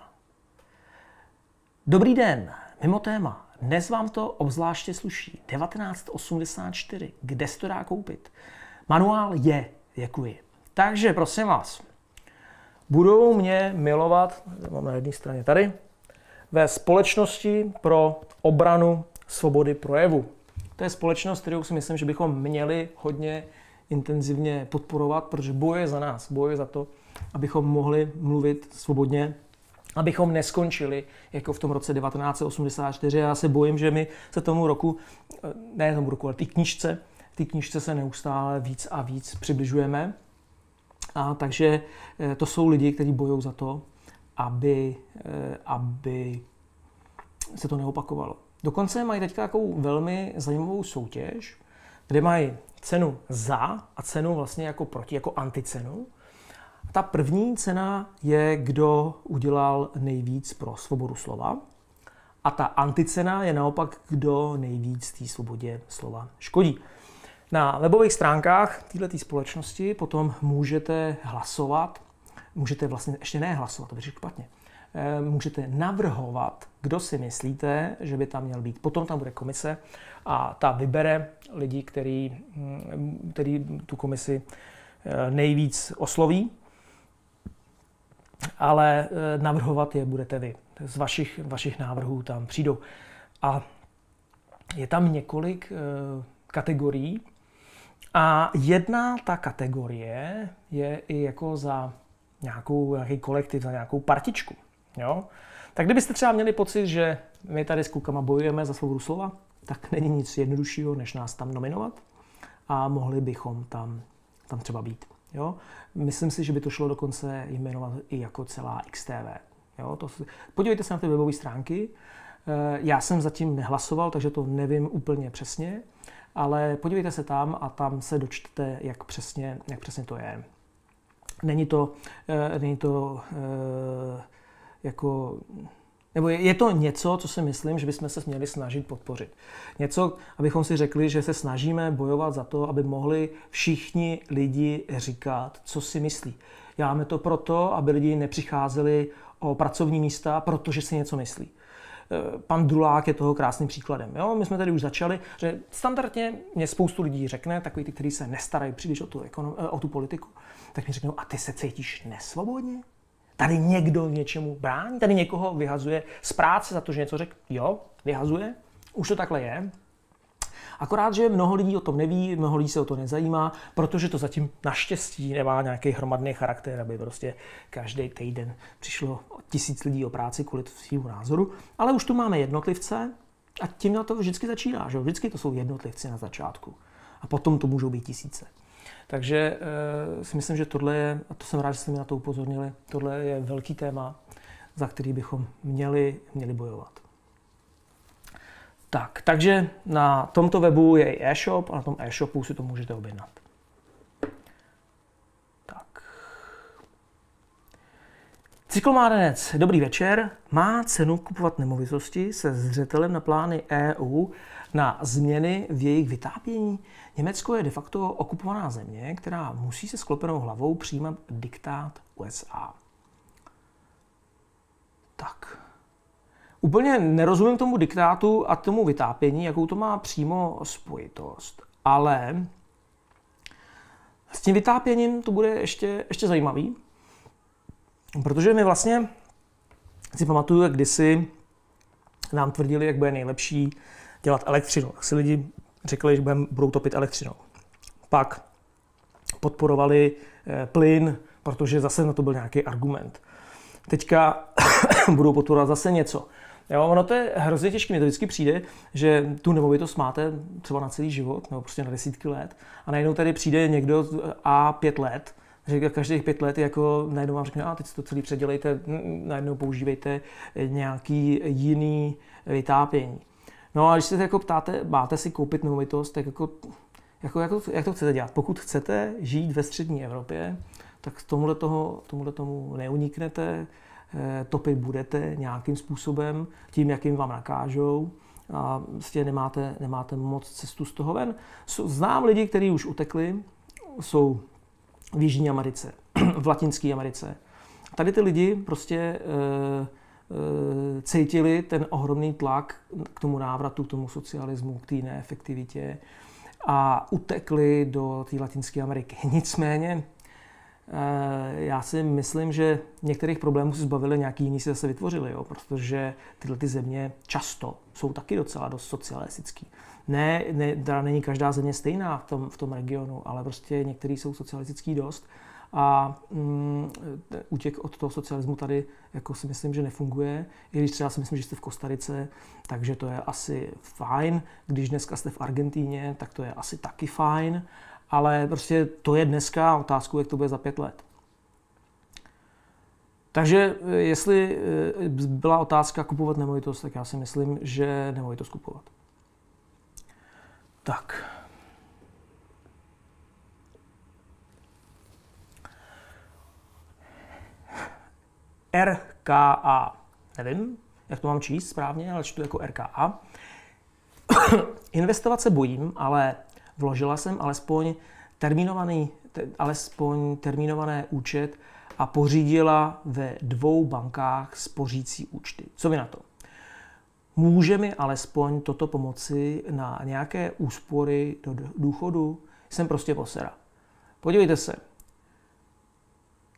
Dobrý den, mimo téma. Dnes vám to obzvláště sluší. devatenáct osmdesát čtyři. Kde se to dá koupit? Manuál je. Děkuji. Takže prosím vás, budou mě milovat, mám na jedné straně tady, ve společnosti pro obranu svobody projevu. To je společnost, kterou si myslím, že bychom měli hodně intenzivně podporovat, protože bojuje za nás, bojuje za to, abychom mohli mluvit svobodně, abychom neskončili jako v tom roce devatenáct osmdesát čtyři. Já se bojím, že my se tomu roku, ne tomu roku, ale té knížce, té knížce se neustále víc a víc přibližujeme. A takže to jsou lidi, kteří bojují za to, aby, aby se to neopakovalo. Dokonce mají teď takovou velmi zajímavou soutěž, kde mají cenu za a cenu vlastně jako proti, jako anticenu. Ta první cena je, kdo udělal nejvíc pro svobodu slova. A ta anticena je naopak, kdo nejvíc té svobodě slova škodí. Na webových stránkách této společnosti potom můžete hlasovat, můžete vlastně ještě ne hlasovat, to by řekl špatně, můžete navrhovat, kdo si myslíte, že by tam měl být. Potom tam bude komise a ta vybere lidi, který, který tu komisi nejvíc osloví. ale navrhovat je budete vy. Z vašich, vašich návrhů tam přijdou. A je tam několik kategorií a jedna ta kategorie je i jako za nějakou, nějaký kolektiv, za nějakou partičku. Jo? Tak kdybyste třeba měli pocit, že my tady s klukama bojujeme za svobodu slova, tak není nic jednoduššího, než nás tam nominovat a mohli bychom tam, tam třeba být. Jo? Myslím si, že by to šlo dokonce jmenovat i jako celá X T V. Jo? To, podívejte se na ty webové stránky. Já jsem zatím nehlasoval, takže to nevím úplně přesně, ale podívejte se tam a tam se dočtete, jak přesně, jak přesně to je. Není to, není to jako... Nebo je to něco, co si myslím, že bychom se měli snažit podpořit. Něco, abychom si řekli, že se snažíme bojovat za to, aby mohli všichni lidi říkat, co si myslí. Děláme to proto, aby lidi nepřicházeli o pracovní místa, protože si něco myslí. Pan Drulák je toho krásným příkladem. Jo? My jsme tady už začali, že standardně mě spoustu lidí řekne, takový ty, kteří se nestarají příliš o tu, ekonom- o tu politiku, tak mi řeknou, a ty se cítíš nesvobodně? Tady někdo něčemu brání? Tady někoho vyhazuje z práce za to, že něco řekl? Jo, vyhazuje. Už to takhle je. Akorát, že mnoho lidí o tom neví, mnoho lidí se o to nezajímá, protože to zatím naštěstí nemá nějaký hromadný charakter, aby prostě každý týden přišlo tisíc lidí o práci kvůli svýmu názoru. Ale už tu máme jednotlivce a tím na to vždycky začíná, že vždycky to jsou jednotlivci na začátku. A potom to můžou být tisíce. Takže e, si myslím, že tohle je, a to jsem rád, že jste mi na to upozornili, tohle je velký téma, za který bychom měli, měli bojovat. Tak, takže na tomto webu je i e-shop a na tom e-shopu si to můžete objednat. Tak. Cyklomládenec, dobrý večer. Má cenu kupovat nemovitosti se zřetelem na plány E U na změny v jejich vytápění? Německo je de facto okupovaná země, která musí se sklopenou hlavou přijímat diktát U S A. Tak. Úplně nerozumím tomu diktátu a tomu vytápění, jakou to má přímo spojitost. Ale s tím vytápěním to bude ještě, ještě zajímavý, protože my vlastně si pamatuju, jak kdysi nám tvrdili, jak bude nejlepší dělat elektřinu. Tak si lidi řekli, že budou topit elektřinou. Pak podporovali plyn, protože zase na to byl nějaký argument. Teďka budou podporovat zase něco. Jo, ono to je hrozně těžké, mně to vždycky přijde, že tu nemovitost máte třeba na celý život, nebo prostě na desítky let, a najednou tady přijde někdo a pět let, že každých pět let jako najednou vám řekne, a teď si to celý předělejte, najednou používejte nějaký jiný vytápění. No a když se jako ptáte, máte si koupit nemovitost, tak jako, jako, jako, jak to chcete dělat? Pokud chcete žít ve střední Evropě, tak tomuhle, toho, tomuhle tomu neuniknete, topit budete nějakým způsobem, tím, jakým vám nakážou, a vlastně nemáte, nemáte moc cestu z toho ven. Znám lidi, kteří už utekli, jsou v Jižní Americe, v Latinské Americe. Tady ty lidi prostě e, e, cítili ten ohromný tlak k tomu návratu, k tomu socialismu, k té neefektivitě a utekli do té Latinské Ameriky. Nicméně já si myslím, že některých problémů se zbavili, nějaký jiný si zase vytvořili, jo, protože tyhle ty země často jsou taky docela dost socialistický. Ne, ne teda není každá země stejná v tom, v tom regionu, ale prostě některý jsou socialistický dost a mm, útěk od toho socialismu tady jako si myslím, že nefunguje. I když třeba si myslím, že jste v Kostarice, takže to je asi fajn. Když dneska jste v Argentíně, tak to je asi taky fajn. Ale prostě to je dneska otázku, jak to bude za pět let. Takže jestli byla otázka kupovat nemovitost, tak já si myslím, že nemovitost kupovat. Tak. R K A. Nevím, jak to mám číst správně, ale čtu jako R K A. Investovat se bojím, ale vložila jsem alespoň termínovaný, te, alespoň termínované účet a pořídila ve dvou bankách spořící účty. Co vy na to? Může mi alespoň toto pomoci na nějaké úspory do důchodu? Jsem prostě posera. Podívejte se.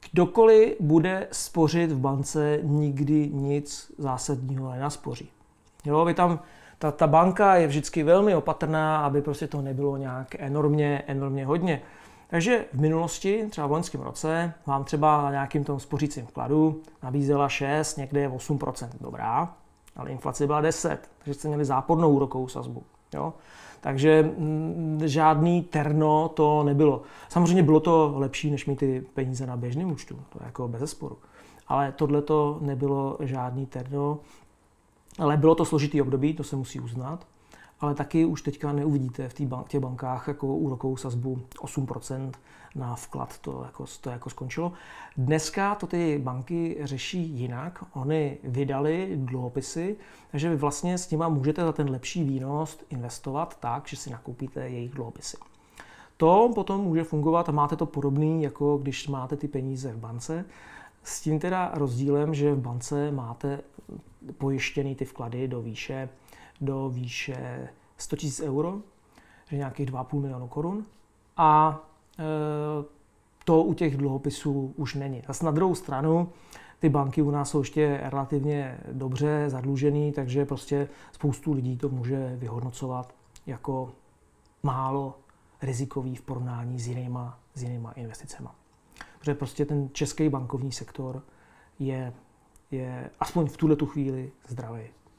Kdokoliv bude spořit v bance, nikdy nic zásadního nenaspoří. Jo, vy tam, ta, ta banka je vždycky velmi opatrná, aby prostě to nebylo nějak enormně, enormně hodně. Takže v minulosti, třeba v loňském roce, vám třeba na nějakým tom spořícím vkladu nabízela šest, někde je osm procent. Dobrá, ale inflace byla deset, takže jste měli zápornou úrokovou sazbu. Jo? Takže m, žádný terno to nebylo. Samozřejmě bylo to lepší, než mít ty peníze na běžném účtu, to je jako bezesporu. Ale tohle to nebylo žádný terno, ale bylo to složitý období, to se musí uznat. Ale taky už teďka neuvidíte v těch bank, bankách jako úrokovou sazbu osm procent na vklad, to jako, to jako skončilo. Dneska to ty banky řeší jinak, oni vydali dluhopisy, takže vy vlastně s nima můžete za ten lepší výnos investovat tak, že si nakoupíte jejich dluhopisy. To potom může fungovat a máte to podobný, jako když máte ty peníze v bance, s tím teda rozdílem, že v bance máte pojištěný ty vklady do výše do výše sto tisíc euro, že nějakých dva a půl milionu korun. A e, to u těch dluhopisů už není. Zase na druhou stranu, ty banky u nás jsou ještě relativně dobře zadlužený, takže prostě spoustu lidí to může vyhodnocovat jako málo rizikový v porovnání s jinýma, s jinýma investicemi. Protože prostě ten český bankovní sektor je, je aspoň v tuhletu chvíli zdravý.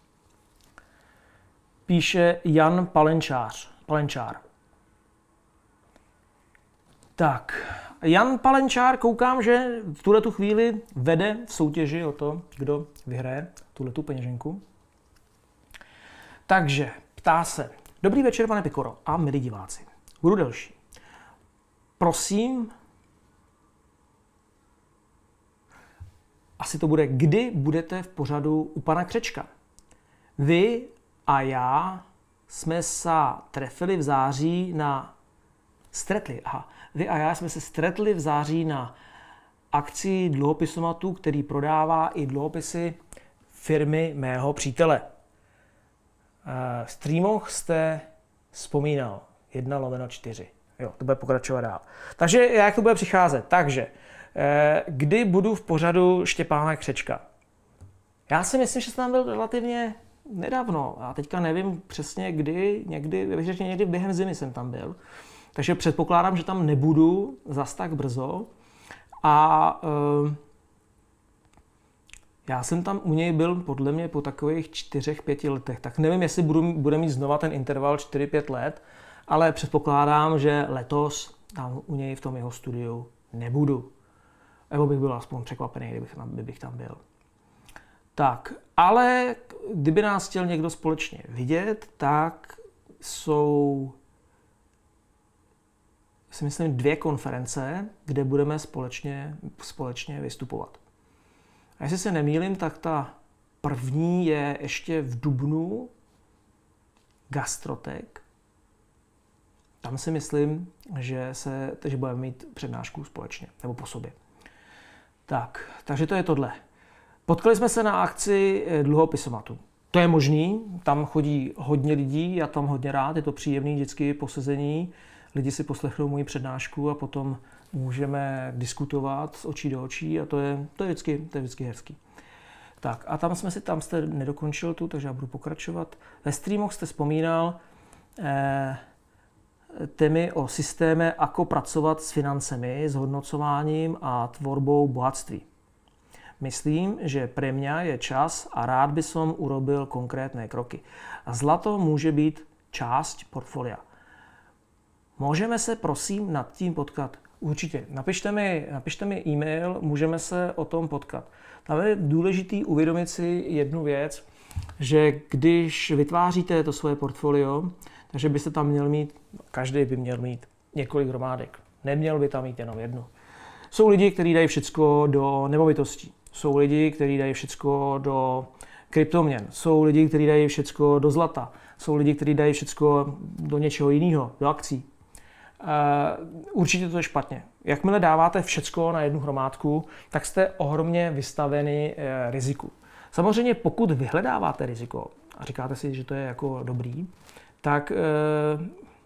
Píše Jan Palenčář. Palenčár. Tak, Jan Palenčár, koukám, že v tuhletu chvíli vede v soutěži o to, kdo vyhraje tuhletu peněženku. Takže, ptá se. Dobrý večer, pane Pikoro a milí diváci. Budu delší. Prosím, asi to bude, kdy budete v pořadu u pana Křečka. Vy a já jsme se trefili v září na... Stretli, aha. Vy a já jsme se stretli v září na akci dluhopisomatu, který prodává i dluhopisy firmy mého přítele. Uh, Streamoch jste vzpomínal. jedna lomeno čtyři. Jo, to bude pokračovat dál. Takže jak to bude přicházet? Takže, eh, kdy budu v pořadu Štěpána Křečka? Já si myslím, že jsem tam byl relativně nedávno. Já teďka nevím přesně kdy, někdy, někdy během zimy jsem tam byl. Takže předpokládám, že tam nebudu zas tak brzo. A eh, já jsem tam u něj byl podle mě po takových čtyřech, pěti letech. Tak nevím, jestli budu, bude mít znova ten interval čtyři pět let, ale předpokládám, že letos tam u něj v tom jeho studiu nebudu. Nebo bych byl aspoň překvapený, kdybych tam, kdybych tam byl. Tak, ale kdyby nás chtěl někdo společně vidět, tak jsou, si myslím, dvě konference, kde budeme společně, společně vystupovat. A jestli se nemýlím, tak ta první je ještě v dubnu, Gastrotech. Tam si myslím, že, se, že budeme mít přednášku společně, nebo po sobě. Tak, takže to je tohle. Potkali jsme se na akci dluhopisomatu. To je možný, tam chodí hodně lidí, já tam hodně rád, je to příjemný vždycky posezení. Lidi si poslechnou moji přednášku a potom můžeme diskutovat z očí do očí a to je, to je, vždycky, to je vždycky hezký. Tak a tam jsme si, tam jste nedokončil tu, takže já budu pokračovat. Ve streamoch jste vzpomínal eh, témy o systéme, ako pracovat s financemi, s hodnocováním a tvorbou bohatství. Myslím, že pre mňa je čas a rád by som urobil konkrétne kroky. A zlato může být část portfolia. Můžeme se prosím nad tím potkat? Určitě. Napište mi, napište mi e-mail, můžeme se o tom potkat. Tam je důležitý uvědomit si jednu věc, že když vytváříte to svoje portfolio, takže byste tam měl mít, každý by měl mít několik hromádek. Neměl by tam mít jenom jednu. Jsou lidi, kteří dají všecko do nemovitostí. Jsou lidi, kteří dají všecko do kryptoměn. Jsou lidi, kteří dají všecko do zlata. Jsou lidi, kteří dají všecko do něčeho jiného, do akcí. Určitě to je špatně. Jakmile dáváte všecko na jednu hromádku, tak jste ohromně vystaveni riziku. Samozřejmě pokud vyhledáváte riziko a říkáte si, že to je jako dobrý, tak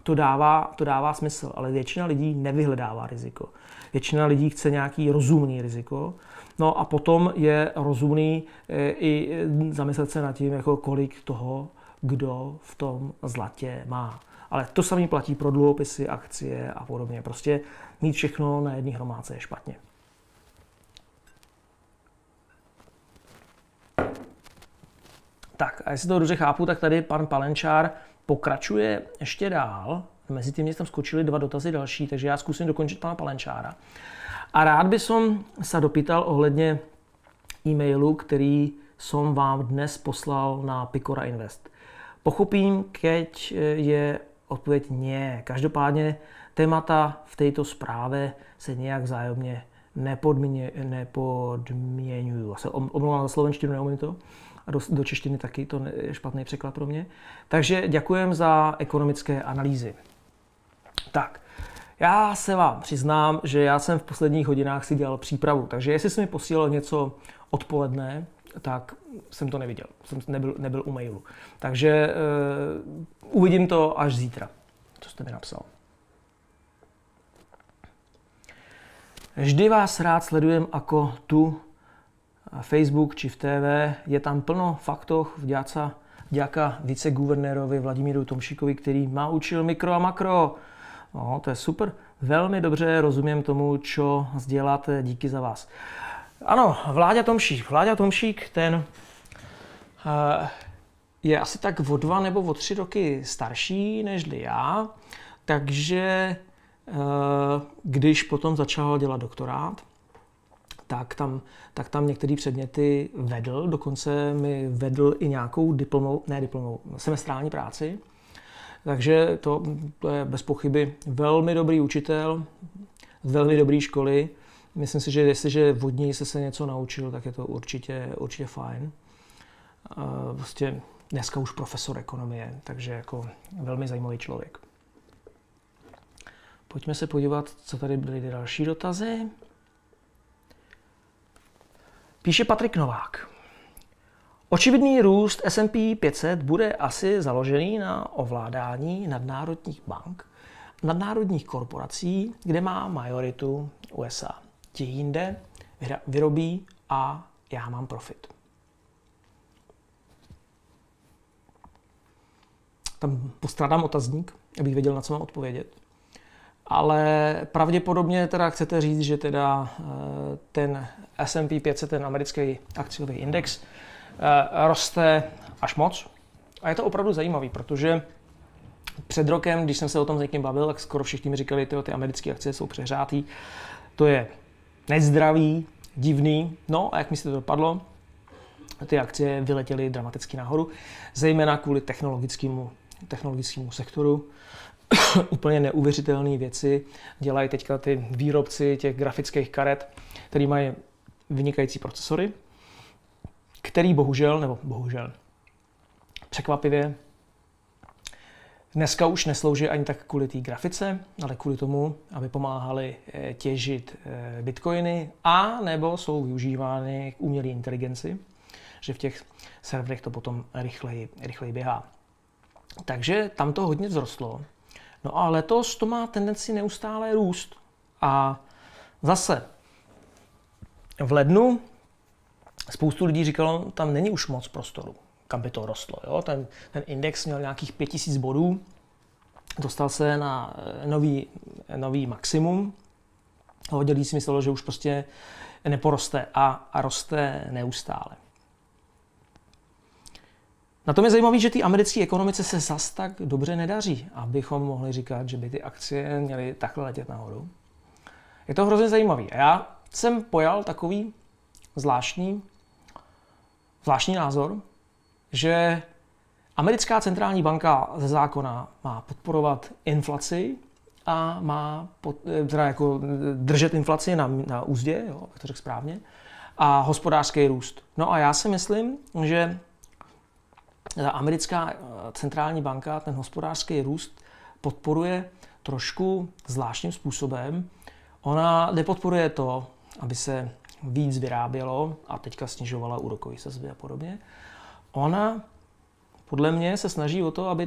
to dává, to dává smysl, ale většina lidí nevyhledává riziko. Většina lidí chce nějaký rozumný riziko. No a potom je rozumný i zamyslet se nad tím, jako kolik toho, kdo v tom zlatě má. Ale to samé platí pro dluhopisy, akcie a podobně. Prostě mít všechno na jedné hromádce je špatně. Tak a jestli to dobře chápu, tak tady pan Palenčár pokračuje ještě dál. Mezi tím tam skočily dva dotazy další, takže já zkusím dokončit pana Palenčára. A rád by som sa dopýtal ohledně e-mailu, který som vám dnes poslal na Picora Invest. Pochopím, keď je odpověď nie. Každopádně témata v této zprávě se nějak vzájemně nepodměňují. Já se omlouvám za slovenštinu, neumím to. A do, do češtiny taky, to je špatný překlad pro mě. Takže děkujem za ekonomické analýzy. Tak, já se vám přiznám, že já jsem v posledních hodinách si dělal přípravu, takže jestli jsi mi posílal něco odpoledne, tak jsem to neviděl, jsem nebyl, nebyl u mailu. Takže uh, uvidím to až zítra, co jste mi napsal. Vždy vás rád sledujem ako tu Facebook či v té vé. Je tam plno faktoch vďaka, vďaka viceguvernérovi Vladimíru Tomšíkovi, který má učil mikro a makro. No, to je super. Velmi dobře rozumím tomu, čo sděláte. Díky za vás. Ano, Vláďa Tomšík. Vláďa Tomšík, ten uh, je asi tak o dva nebo o tři roky starší nežli já, takže uh, když potom začal dělat doktorát, tak tam, tak tam některé předměty vedl, dokonce mi vedl i nějakou diplomou, ne diplomou, semestrální práci. Takže to, to je bez pochyby velmi dobrý učitel, z velmi dobré školy. Myslím si, že jestliže od něj se se něco naučil, tak je to určitě, určitě fajn. Prostě dneska už profesor ekonomie, takže jako velmi zajímavý člověk. Pojďme se podívat, co tady byly další dotazy. Píše Patrik Novák. Očividný růst S and P pět set bude asi založený na ovládání nadnárodních bank, nadnárodních korporací, kde má majoritu U S A. Ti jinde vyrobí a já mám profit. Tam postrádám otazník, abych věděl, na co mám odpovědět. Ale pravděpodobně teda chcete říct, že teda ten S and P pět set, ten americký akciový index, roste až moc. A je to opravdu zajímavý, protože před rokem, když jsem se o tom s někým bavil, tak skoro všichni mi říkali, že ty americké akcie jsou přehřátý. To je nezdravý, divný. No a jak mi se to dopadlo? Ty akcie vyletěly dramaticky nahoru, zejména kvůli technologickému, technologickému sektoru. Úplně neuvěřitelné věci dělají teďka ty výrobci těch grafických karet, který mají vynikající procesory, který bohužel, nebo bohužel, překvapivě, dneska už neslouží ani tak kvůli té grafice, ale kvůli tomu, aby pomáhali těžit bitcoiny a nebo jsou využívány k umělé inteligenci, že v těch serverech to potom rychleji, rychleji běhá. Takže tam to hodně vzrostlo. No a letos to má tendenci neustále růst. A zase v lednu spoustu lidí říkalo, tam není už moc prostoru, kam by to rostlo. Jo? Ten, ten index měl nějakých pět tisíc bodů, dostal se na nový, nový maximum. Hodně lidí si myslelo, že už prostě neporoste a, a roste neustále. Na tom je zajímavé, že ty americké ekonomice se zas tak dobře nedaří, abychom mohli říkat, že by ty akcie měly takhle letět nahoru. Je to hrozně zajímavé. A já jsem pojal takový zvláštní, zvláštní názor, že americká centrální banka ze zákona má podporovat inflaci a má pod, teda jako držet inflaci na, na úzdě, jo, jak to řekl správně, a hospodářský růst. No a já si myslím, že ta americká centrální banka ten hospodářský růst podporuje trošku zvláštním způsobem. Ona nepodporuje to, aby se víc vyrábělo a teďka snižovala úrokové sazby a podobně. Ona podle mě se snaží o to, aby ty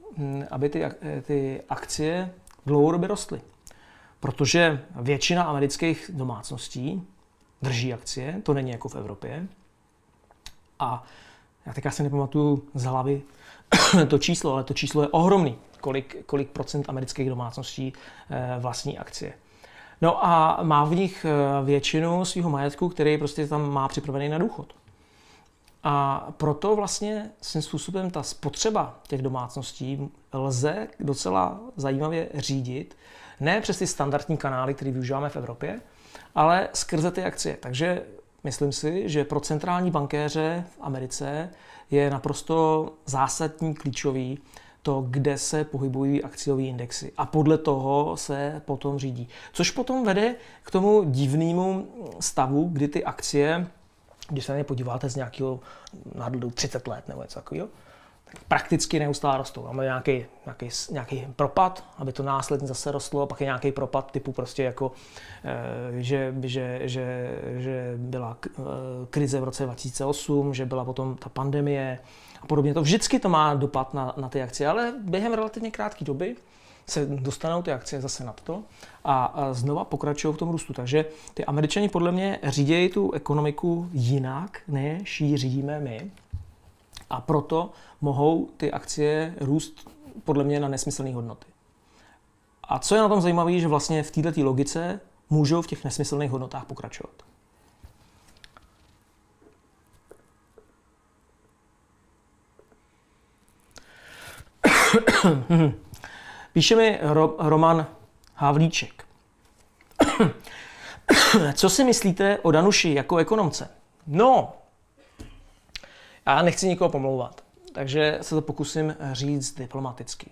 aby ty, ty akcie dlouhodobě rostly. Protože většina amerických domácností drží akcie, to není jako v Evropě. A já teďka si nepamatuju z hlavy to číslo, ale to číslo je ohromný, kolik, kolik procent amerických domácností vlastní akcie. No a má v nich většinu svého majetku, který prostě tam má připravený na důchod. A proto vlastně svým způsobem ta spotřeba těch domácností lze docela zajímavě řídit, ne přes ty standardní kanály, které využíváme v Evropě, ale skrze ty akcie. Takže myslím si, že pro centrální bankéře v Americe je naprosto zásadní, klíčový to, kde se pohybují akciové indexy. A podle toho se potom řídí. Což potom vede k tomu divnému stavu, kdy ty akcie, když se na ně podíváte z nějakého náhledu třicet let nebo něco takového, tak prakticky neustále rostou. Máme nějaký, nějaký, nějaký propad, aby to následně zase rostlo, pak je nějaký propad typu prostě jako, že, že, že, že byla krize v roce dva tisíce osm, že byla potom ta pandemie a podobně. To vždycky to má dopad na, na ty akcie, ale během relativně krátké doby se dostanou ty akcie zase nad to a, a znova pokračují v tom růstu. Takže ty Američani podle mě řídějí tu ekonomiku jinak, než ji řídíme my. A proto mohou ty akcie růst podle mě na nesmyslné hodnoty. A co je na tom zajímavé, že vlastně v této logice můžou v těch nesmyslných hodnotách pokračovat. Píše mi Ro- Roman Havlíček. Co si myslíte o Danuši jako ekonomce? No, já nechci nikoho pomlouvat, takže se to pokusím říct diplomaticky.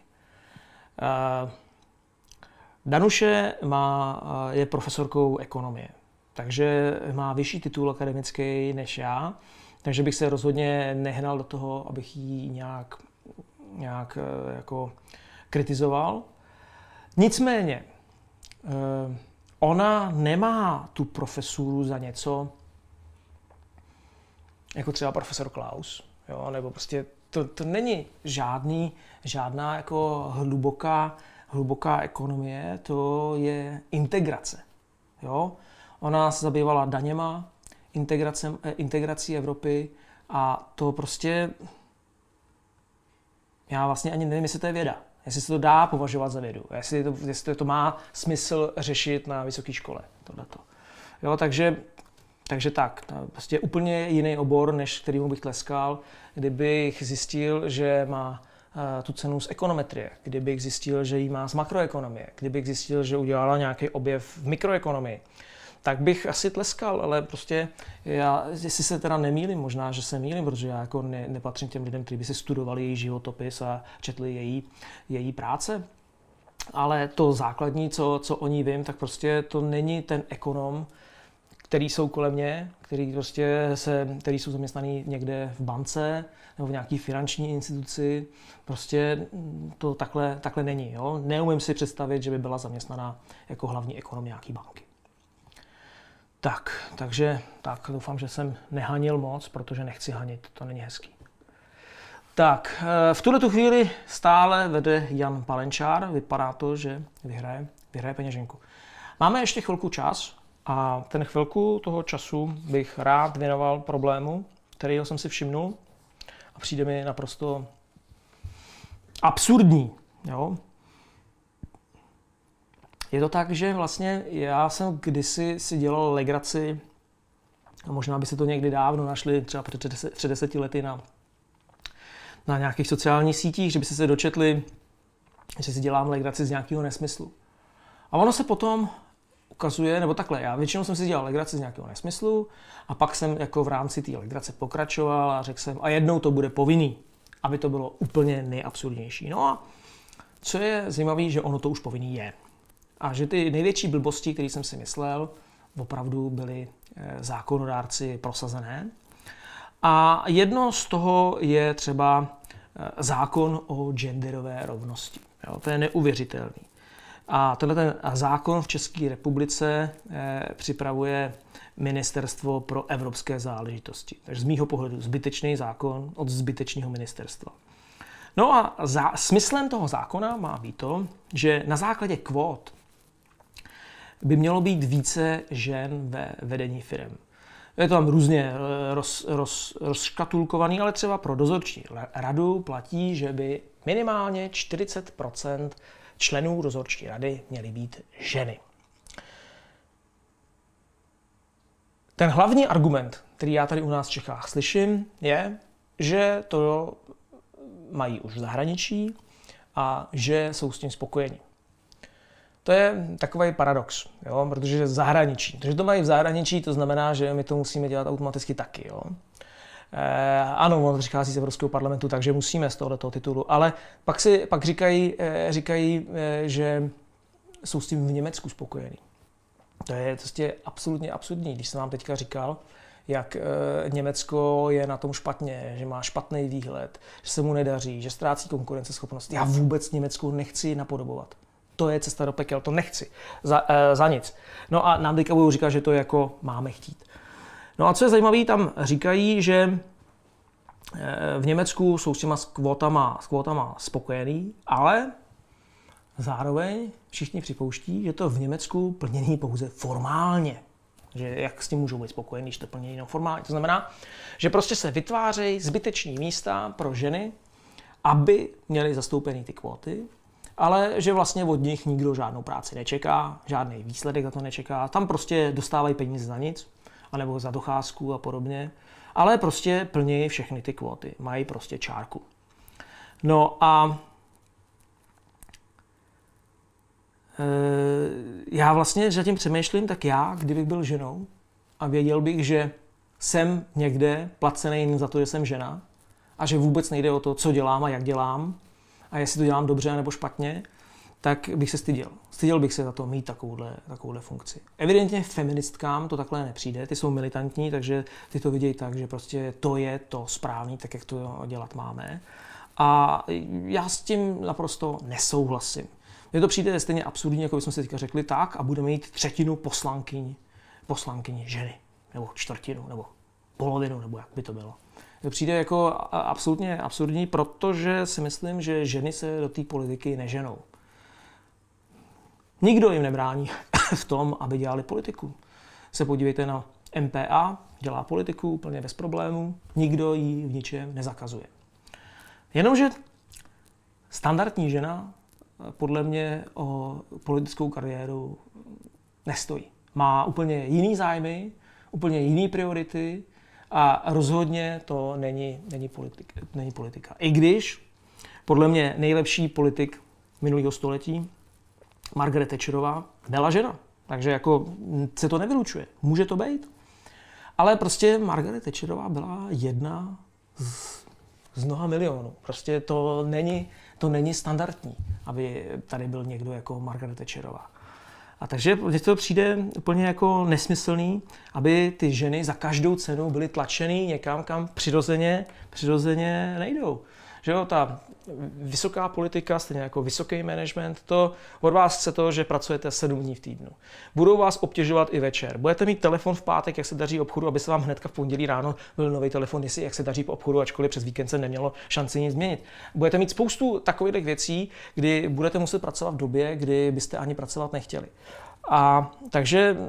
Danuše má, je profesorkou ekonomie, takže má vyšší titul akademický než já, takže bych se rozhodně nehnal do toho, abych ji nějak, nějak jako kritizoval. Nicméně, ona nemá tu profesuru za něco, jako třeba profesor Klaus, jo, nebo prostě to, to není žádný, žádná jako hluboká, hluboká ekonomie, to je integrace, jo. Ona se zabývala daněma, integrací Evropy a to prostě, já vlastně ani nevím, jestli to je věda, jestli se to dá považovat za vědu, jestli to, jestli to má smysl řešit na vysoké škole, tohleto. Jo, takže Takže tak, prostě úplně jiný obor, než kterýmu bych tleskal, kdybych zjistil, že má tu cenu z ekonometrie, kdybych zjistil, že ji má z makroekonomie, kdybych zjistil, že udělala nějaký objev v mikroekonomii, tak bych asi tleskal, ale prostě já, jestli se teda nemýlím, možná, že se mýlím, protože já jako ne, nepatřím těm lidem, kteří by si studovali její životopis a četli její, její práce, ale to základní, co, co o ní vím, tak prostě to není ten ekonom, který jsou kolem mě, který, prostě se, který jsou zaměstnaný někde v bance nebo v nějaké finanční instituci. Prostě to takhle, takhle není. Jo? Neumím si představit, že by byla zaměstnaná jako hlavní ekonom nějaké banky. Tak, takže tak, doufám, že jsem nehanil moc, protože nechci hanit, to není hezký. Tak, v tuto chvíli stále vede Jan Palenčár, vypadá to, že vyhraje, vyhraje peněženku. Máme ještě chvilku čas, a ten chvilku toho času bych rád věnoval problému, kterýho jsem si všimnul a přijde mi naprosto absurdní. Jo? Je to tak, že vlastně já jsem kdysi si dělal legraci, a možná by se to někdy dávno našli, třeba před deseti lety na, na nějakých sociálních sítích, že by se dočetli, že si dělám legraci z nějakého nesmyslu. A ono se potom ukazuje, nebo takhle, já většinou jsem si dělal legraci z nějakého nesmyslu a pak jsem jako v rámci té legrace pokračoval a řekl jsem, a jednou to bude povinný, aby to bylo úplně nejabsurdnější. No a co je zajímavé, že ono to už povinný je. A že ty největší blbosti, které jsem si myslel, opravdu byly zákonodárci prosazené. A jedno z toho je třeba zákon o genderové rovnosti. Jo, to je neuvěřitelný. A tenhle ten zákon v České republice eh, připravuje Ministerstvo pro evropské záležitosti. Takže z mýho pohledu zbytečný zákon od zbytečného ministerstva. No a za, smyslem toho zákona má být to, že na základě kvót by mělo být více žen ve vedení firem. Je to tam různě roz, roz, rozškatulkovaný, ale třeba pro dozorčí radu platí, že by minimálně čtyřicet procent členů dozorčí rady měly být ženy. Ten hlavní argument, který já tady u nás v Čechách slyším, je, že to mají už v zahraničí a že jsou s tím spokojeni. To je takový paradox, jo? Protože zahraničí. Takže to mají v zahraničí, to znamená, že my to musíme dělat automaticky taky. Jo? E, ano, on přichází z Evropského parlamentu, takže musíme z tohoto titulu, ale pak, si, pak říkají, e, říkají e, že jsou s tím v Německu spokojení. To je prostě absolutně absurdní, když jsem vám teďka říkal, jak e, Německo je na tom špatně, že má špatný výhled, že se mu nedaří, že ztrácí konkurenceschopnost. Já vůbec Německo nechci napodobovat. To je cesta do pekel, to nechci. Za, e, za nic. No a nám teďka budou říkat, že to jako máme chtít. No a co je zajímavé, tam říkají, že v Německu jsou s těma kvótama, s kvótama spokojení, ale zároveň všichni připouští, že to v Německu plnění pouze formálně. Že jak s tím můžou být spokojení, když to plnění jenom formálně. To znamená, že prostě se vytvářejí zbyteční místa pro ženy, aby měly zastoupený ty kvóty, ale že vlastně od nich nikdo žádnou práci nečeká, žádný výsledek za to nečeká. Tam prostě dostávají peníze za nic, anebo za docházku a podobně, ale prostě plní všechny ty kvóty, mají prostě čárku. No a e, já vlastně zatím přemýšlím, tak já, kdybych byl ženou a věděl bych, že jsem někde placený jen za to, že jsem žena a že vůbec nejde o to, co dělám a jak dělám a jestli to dělám dobře nebo špatně, tak bych se styděl. Styděl bych se za to mít takovouhle, takovouhle funkci. Evidentně feministkám to takhle nepřijde, ty jsou militantní, takže ty to vidějí tak, že prostě to je to správný, tak jak to dělat máme. A já s tím naprosto nesouhlasím. Mně to přijde stejně absurdní, jako bychom si teďka řekli tak a budeme mít třetinu poslankyň, poslankyň ženy, nebo čtvrtinu, nebo polovinu, nebo jak by to bylo. To přijde jako absolutně absurdní, protože si myslím, že ženy se do té politiky neženou. Nikdo jim nebrání v tom, aby dělali politiku. Se podívejte na M P A, dělá politiku úplně bez problémů, nikdo ji v ničem nezakazuje. Jenomže standardní žena podle mě o politickou kariéru nestojí. Má úplně jiný zájmy, úplně jiný priority a rozhodně to není, není, politik, není politika. I když podle mě nejlepší politik minulého století Margaret Thatcherová byla žena, takže jako se to nevylučuje. Může to být, ale prostě Margaret Thatcherová byla jedna z, z mnoha milionů. Prostě to není, to není standardní, aby tady byl někdo jako Margaret Thatcherová. A takže mně to přijde úplně jako nesmyslný, aby ty ženy za každou cenu byly tlačeny někam, kam přirozeně, přirozeně nejdou. Že jo, ta vysoká politika, stejně jako vysoký management, to od vás chce to, že pracujete sedm dní v týdnu. Budou vás obtěžovat i večer. Budete mít telefon v pátek, jak se daří obchodu, aby se vám hnedka v pondělí ráno byl nový telefon, jestli jak se daří po obchodu, ačkoliv přes víkend se nemělo šanci nic změnit. Budete mít spoustu takových věcí, kdy budete muset pracovat v době, kdy byste ani pracovat nechtěli. A takže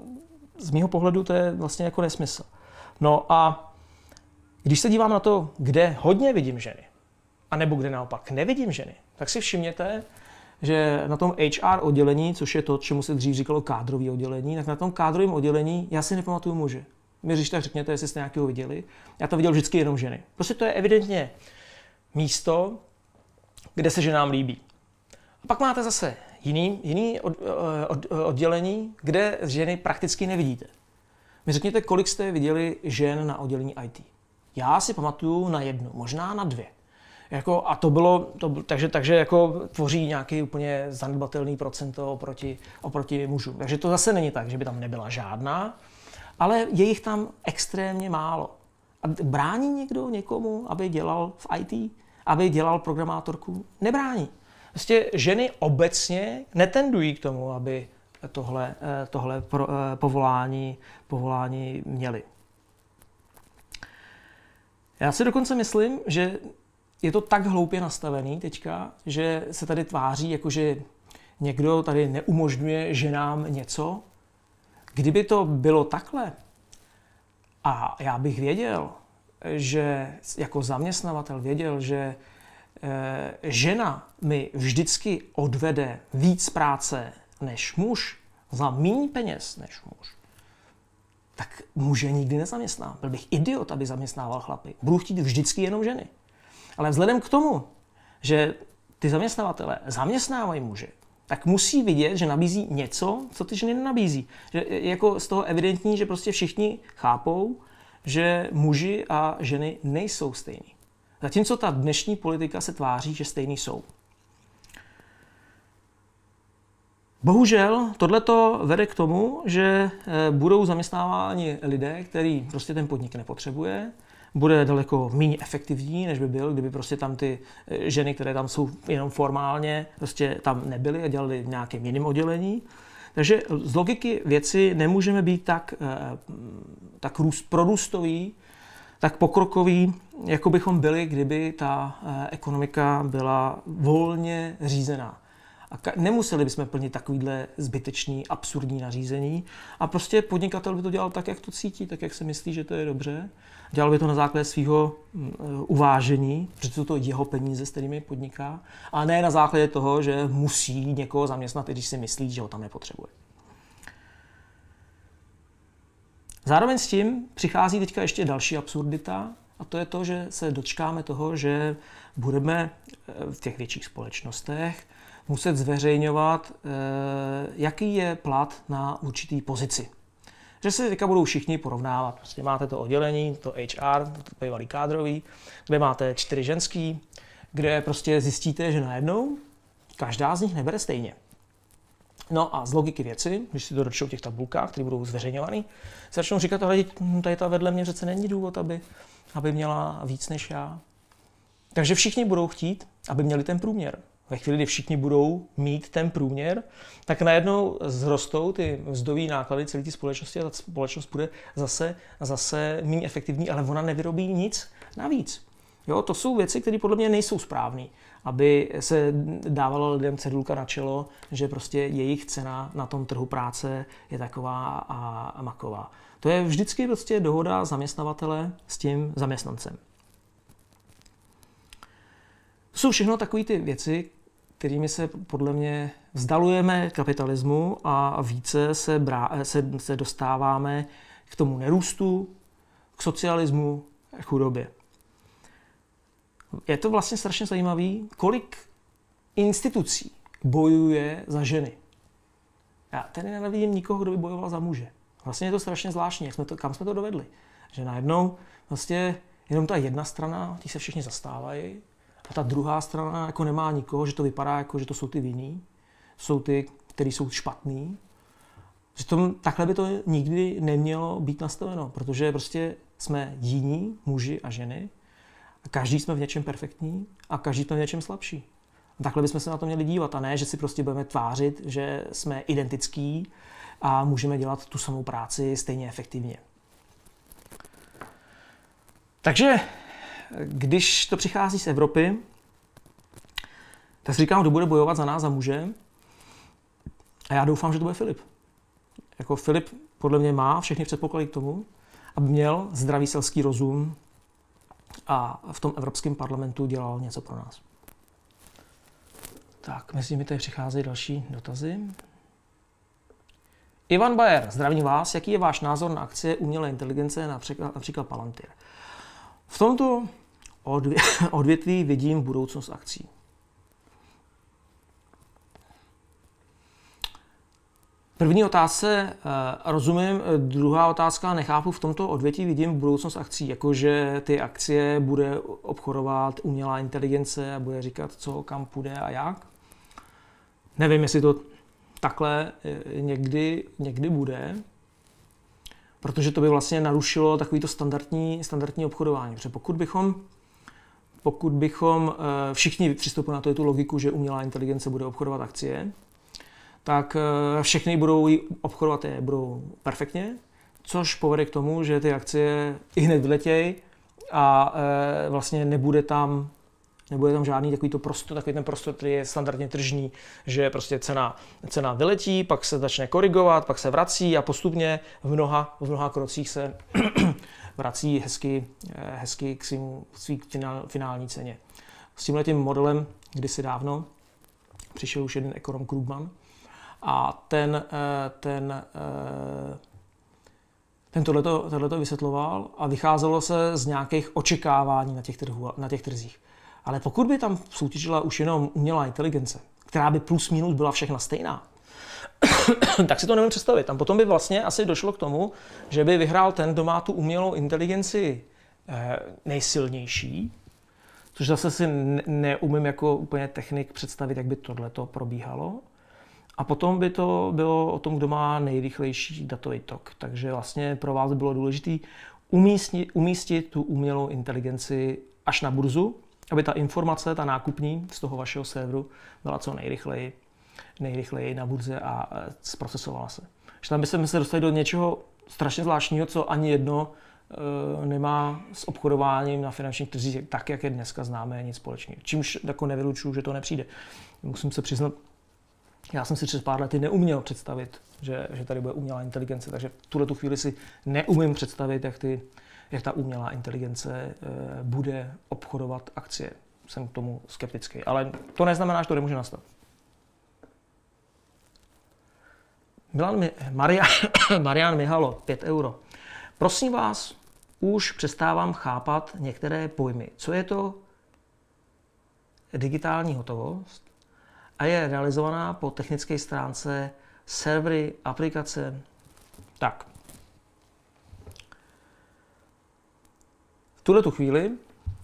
z mýho pohledu to je vlastně jako nesmysl. No a když se dívám na to, kde hodně vidím ženy, a nebo kde naopak nevidím ženy, tak si všimněte, že na tom H R oddělení, což je to, čemu se dřív říkalo kádrový oddělení, tak na tom kádrovém oddělení já si nepamatuju muže. Mi když tak řekněte, jestli jste nějakého viděli. Já to viděl vždycky jenom ženy. Prostě to je evidentně místo, kde se ženám líbí. A pak máte zase jiný, jiný od, od, oddělení, kde ženy prakticky nevidíte. Mi řekněte, kolik jste viděli žen na oddělení I T. Já si pamatuju na jednu, možná na dvě. Jako, a to bylo, to, takže, takže jako tvoří nějaký úplně zanedbatelný procento oproti, oproti mužům. Takže to zase není tak, že by tam nebyla žádná, ale je jich tam extrémně málo. A brání někdo někomu, aby dělal v I T, aby dělal programátorku? Nebrání. Prostě ženy obecně netendují k tomu, aby tohle, tohle povolání, povolání měly. Já si dokonce myslím, že je to tak hloupě nastavený teďka, že se tady tváří, jakože někdo tady neumožňuje ženám něco. Kdyby to bylo takhle, a já bych věděl, že jako zaměstnavatel věděl, že e, žena mi vždycky odvede víc práce než muž, za méně peněz než muž, tak muže nikdy nezaměstnám. Byl bych idiot, aby zaměstnával chlapy. Budu chtít vždycky jenom ženy. Ale vzhledem k tomu, že ty zaměstnavatele zaměstnávají muže, tak musí vidět, že nabízí něco, co ty ženy nenabízí. Že je jako z toho evidentní, že prostě všichni chápou, že muži a ženy nejsou stejní. Zatímco ta dnešní politika se tváří, že stejní jsou. Bohužel tohleto vede k tomu, že budou zaměstnáváni lidé, který prostě ten podnik nepotřebuje, bude daleko méně efektivní, než by byl, kdyby prostě tam ty ženy, které tam jsou jenom formálně, prostě tam nebyly a dělali v nějakém jiném oddělení. Takže z logiky věci nemůžeme být tak, tak prorůstový, tak pokrokový, jako bychom byli, kdyby ta ekonomika byla volně řízená. A nemuseli bychom plnit takovýhle zbytečný, absurdní nařízení. A prostě podnikatel by to dělal tak, jak to cítí, tak, jak se myslí, že to je dobře. Dělal by to na základě svého uvážení, protože jsou to jeho peníze, s kterými podniká. A ne na základě toho, že musí někoho zaměstnat, i když si myslí, že ho tam nepotřebuje. Zároveň s tím přichází teďka ještě další absurdita, a to je to, že se dočkáme toho, že budeme v těch větších společnostech muset zveřejňovat, jaký je plat na určitý pozici. Že se teďka budou všichni porovnávat. Prostě máte to oddělení, to H R, to bývalý kádrový, kde máte čtyři ženský, kde prostě zjistíte, že najednou každá z nich nebere stejně. No a z logiky věci, když si to dočtou v těch tabulkách, které budou zveřejňovány, se začnou říkat, ale tady ta vedle mě přece není důvod, aby, aby měla víc než já. Takže všichni budou chtít, aby měli ten průměr. Ve chvíli, kdy všichni budou mít ten průměr, tak najednou zrostou ty mzdové náklady celé té společnosti a ta společnost bude zase, zase méně efektivní, ale ona nevyrobí nic navíc. Jo, to jsou věci, které podle mě nejsou správné, aby se dávala lidem cedulka na čelo, že prostě jejich cena na tom trhu práce je taková a maková. To je vždycky prostě dohoda zaměstnavatele s tím zaměstnancem. To jsou všechno takové ty věci, kterými se podle mě vzdalujeme kapitalismu a více se, brá, se, se dostáváme k tomu nerůstu, k socialismu, k chudobě. Je to vlastně strašně zajímavé, kolik institucí bojuje za ženy. Já tady nevidím nikoho, kdo by bojoval za muže. Vlastně je to strašně zvláštní, jak jsme to, kam jsme to dovedli. Že najednou vlastně jenom ta jedna strana, tí se všichni zastávají, a ta druhá strana jako nemá nikoho, že to vypadá jako, že to jsou ty vinní, jsou ty, kteří jsou špatný. Že tom, takhle by to nikdy nemělo být nastaveno, protože prostě jsme jiní, muži a ženy, a každý jsme v něčem perfektní a každý jsme v něčem slabší. A takhle bychom se na to měli dívat a ne, že si prostě budeme tvářit, že jsme identický a můžeme dělat tu samou práci stejně efektivně. Takže když to přichází z Evropy, tak si říkám, kdo bude bojovat za nás, za muže. A já doufám, že to bude Filip. Jako Filip podle mě má všechny předpoklady k tomu, aby měl zdravý selský rozum a v tom Evropském parlamentu dělal něco pro nás. Tak, mezi nimi tady přicházejí další dotazy. Ivan Bayer, zdravím vás. Jaký je váš názor na akcie umělé inteligence, například, například Palantir? V tomto odvě, odvětví vidím budoucnost akcí. První otázce rozumím, druhá otázka nechápu, v tomto odvětví vidím budoucnost akcí, jakože ty akcie bude obchodovat umělá inteligence a bude říkat, co, kam půjde a jak. Nevím, jestli to takhle někdy, někdy bude, protože to by vlastně narušilo takovýto standardní, standardní obchodování. Protože pokud bychom, pokud bychom všichni přistoupili na to, tu logiku, že umělá inteligence bude obchodovat akcie, tak všechny budou ji obchodovat je budou perfektně, což povede k tomu, že ty akcie i hned vyletějí a vlastně nebude tam Nebude tam žádný takový, to prostor, takový ten prostor, který je standardně tržní, že prostě cena, cena vyletí, pak se začne korigovat, pak se vrací a postupně v mnoha, v mnoha krocích se vrací hezky, hezky k svým, svým finál, finální ceně. S tímhletím modelem kdysi dávno přišel už jeden ekonom Krugman a ten, ten, ten tohleto, tohleto vysvětloval a vycházelo se z nějakých očekávání na těch, trhu, na těch trzích. Ale pokud by tam soutěžila už jenom umělá inteligence, která by plus minus byla všechna stejná, tak si to nevím představit. Tam potom by vlastně asi došlo k tomu, že by vyhrál ten, kdo má tu umělou inteligenci nejsilnější, což zase si neumím jako úplně technik představit, jak by tohleto probíhalo. A potom by to bylo o tom, kdo má nejrychlejší datový tok. Takže vlastně pro vás bylo důležité umístit, umístit tu umělou inteligenci až na burzu, aby ta informace, ta nákupní z toho vašeho serveru byla co nejrychleji, nejrychleji na burze a zprocesovala se. Že tam bychom se dostali do něčeho strašně zvláštního, co ani jedno e, nemá s obchodováním na finančních trzích tak, jak je dneska známe, nic společného. Čímž jako nevylučuju, že to nepřijde. Musím se přiznat, já jsem si přes pár lety neuměl představit, že, že tady bude umělá inteligence, takže v tuhle tu chvíli si neumím představit, jak, ty, jak ta umělá inteligence e, bude obchodovat akcie. Jsem k tomu skeptický, ale to neznamená, že to nemůže nastat. Milan, Marian, Marian Mihalo, pět euro. Prosím vás, už přestávám chápat některé pojmy. Co je to digitální hotovost a je realizovaná po technické stránce servery, aplikace. Tak. V tuhletu chvíli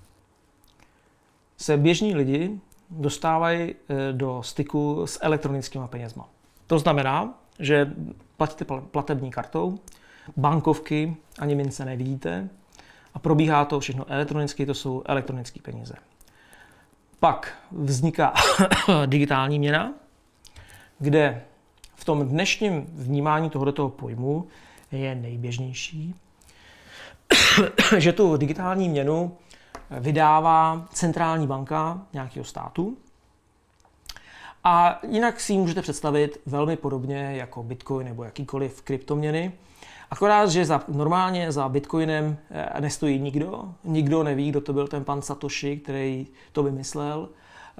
se běžní lidi dostávají do styku s elektronickými penězma. To znamená, že platíte platební kartou, bankovky ani mince nevidíte a probíhá to všechno elektronicky, to jsou elektronické peníze. Pak vzniká digitální měna, kde v tom dnešním vnímání tohoto pojmu je nejběžnější, že tu digitální měnu vydává centrální banka nějakého státu. A jinak si ji můžete představit velmi podobně jako Bitcoin nebo jakýkoliv kryptoměny. Akorát, že za, normálně za Bitcoinem nestojí nikdo. Nikdo neví, kdo to byl ten pan Satoshi, který to vymyslel.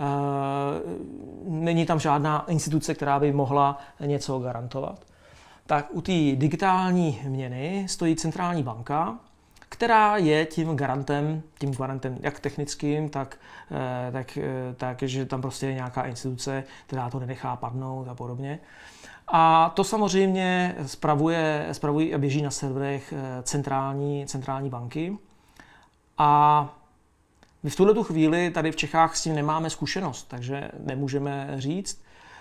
Není tam žádná instituce, která by mohla něco garantovat. Tak u té digitální měny stojí centrální banka, která je tím garantem, tím garantem jak technickým, tak, tak, tak, že tam prostě je nějaká instituce, která to nenechá padnout a podobně. A to samozřejmě spravuje, spravují a běží na serverech centrální, centrální banky. A my v tuhletu chvíli tady v Čechách s tím nemáme zkušenost, takže nemůžeme říct.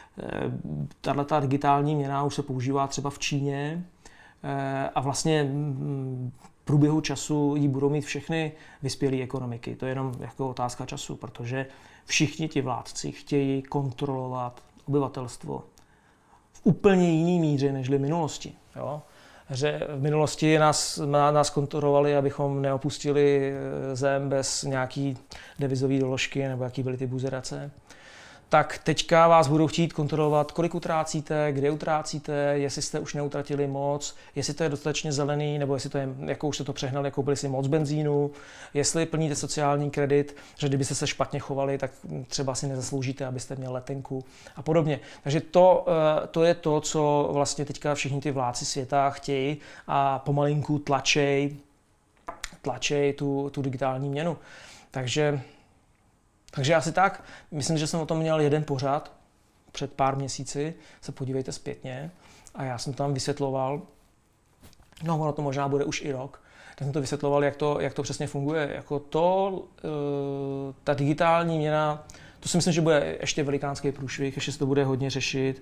Tato digitální měna už se používá třeba v Číně a vlastně v průběhu času ji budou mít všechny vyspělé ekonomiky. To je jenom jako otázka času, protože všichni ti vládci chtějí kontrolovat obyvatelstvo v úplně jiný míře než v minulosti. Jo? Že v minulosti nás, nás kontrolovali, abychom neopustili zem bez nějaký devizové doložky nebo jaký byly ty buzerace. Tak teďka vás budou chtít kontrolovat, kolik utrácíte, kde utrácíte, jestli jste už neutratili moc, jestli to je dostatečně zelený, nebo jestli to je, jako už jste to přehnali, koupili si moc benzínu, jestli plníte sociální kredit, že kdybyste se špatně chovali, tak třeba si nezasloužíte, abyste měl letenku a podobně. Takže to, to je to, co vlastně teďka všichni ty vládci světa chtějí a pomalinku tlačej, tlačej tu, tu digitální měnu. Takže Takže asi tak. Myslím, že jsem o tom měl jeden pořad před pár měsíci. Se podívejte zpětně. A já jsem tam vysvětloval, no ono to možná bude už i rok, tak jsem to vysvětloval, jak to, jak to přesně funguje. Jako to, ta digitální měna, to si myslím, že bude ještě velikánský průšvih, ještě se to bude hodně řešit.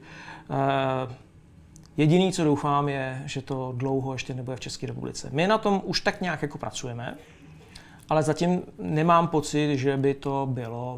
Jediný, co doufám, je, že to dlouho ještě nebude v České republice. My na tom už tak nějak jako pracujeme, ale zatím nemám pocit, že by to bylo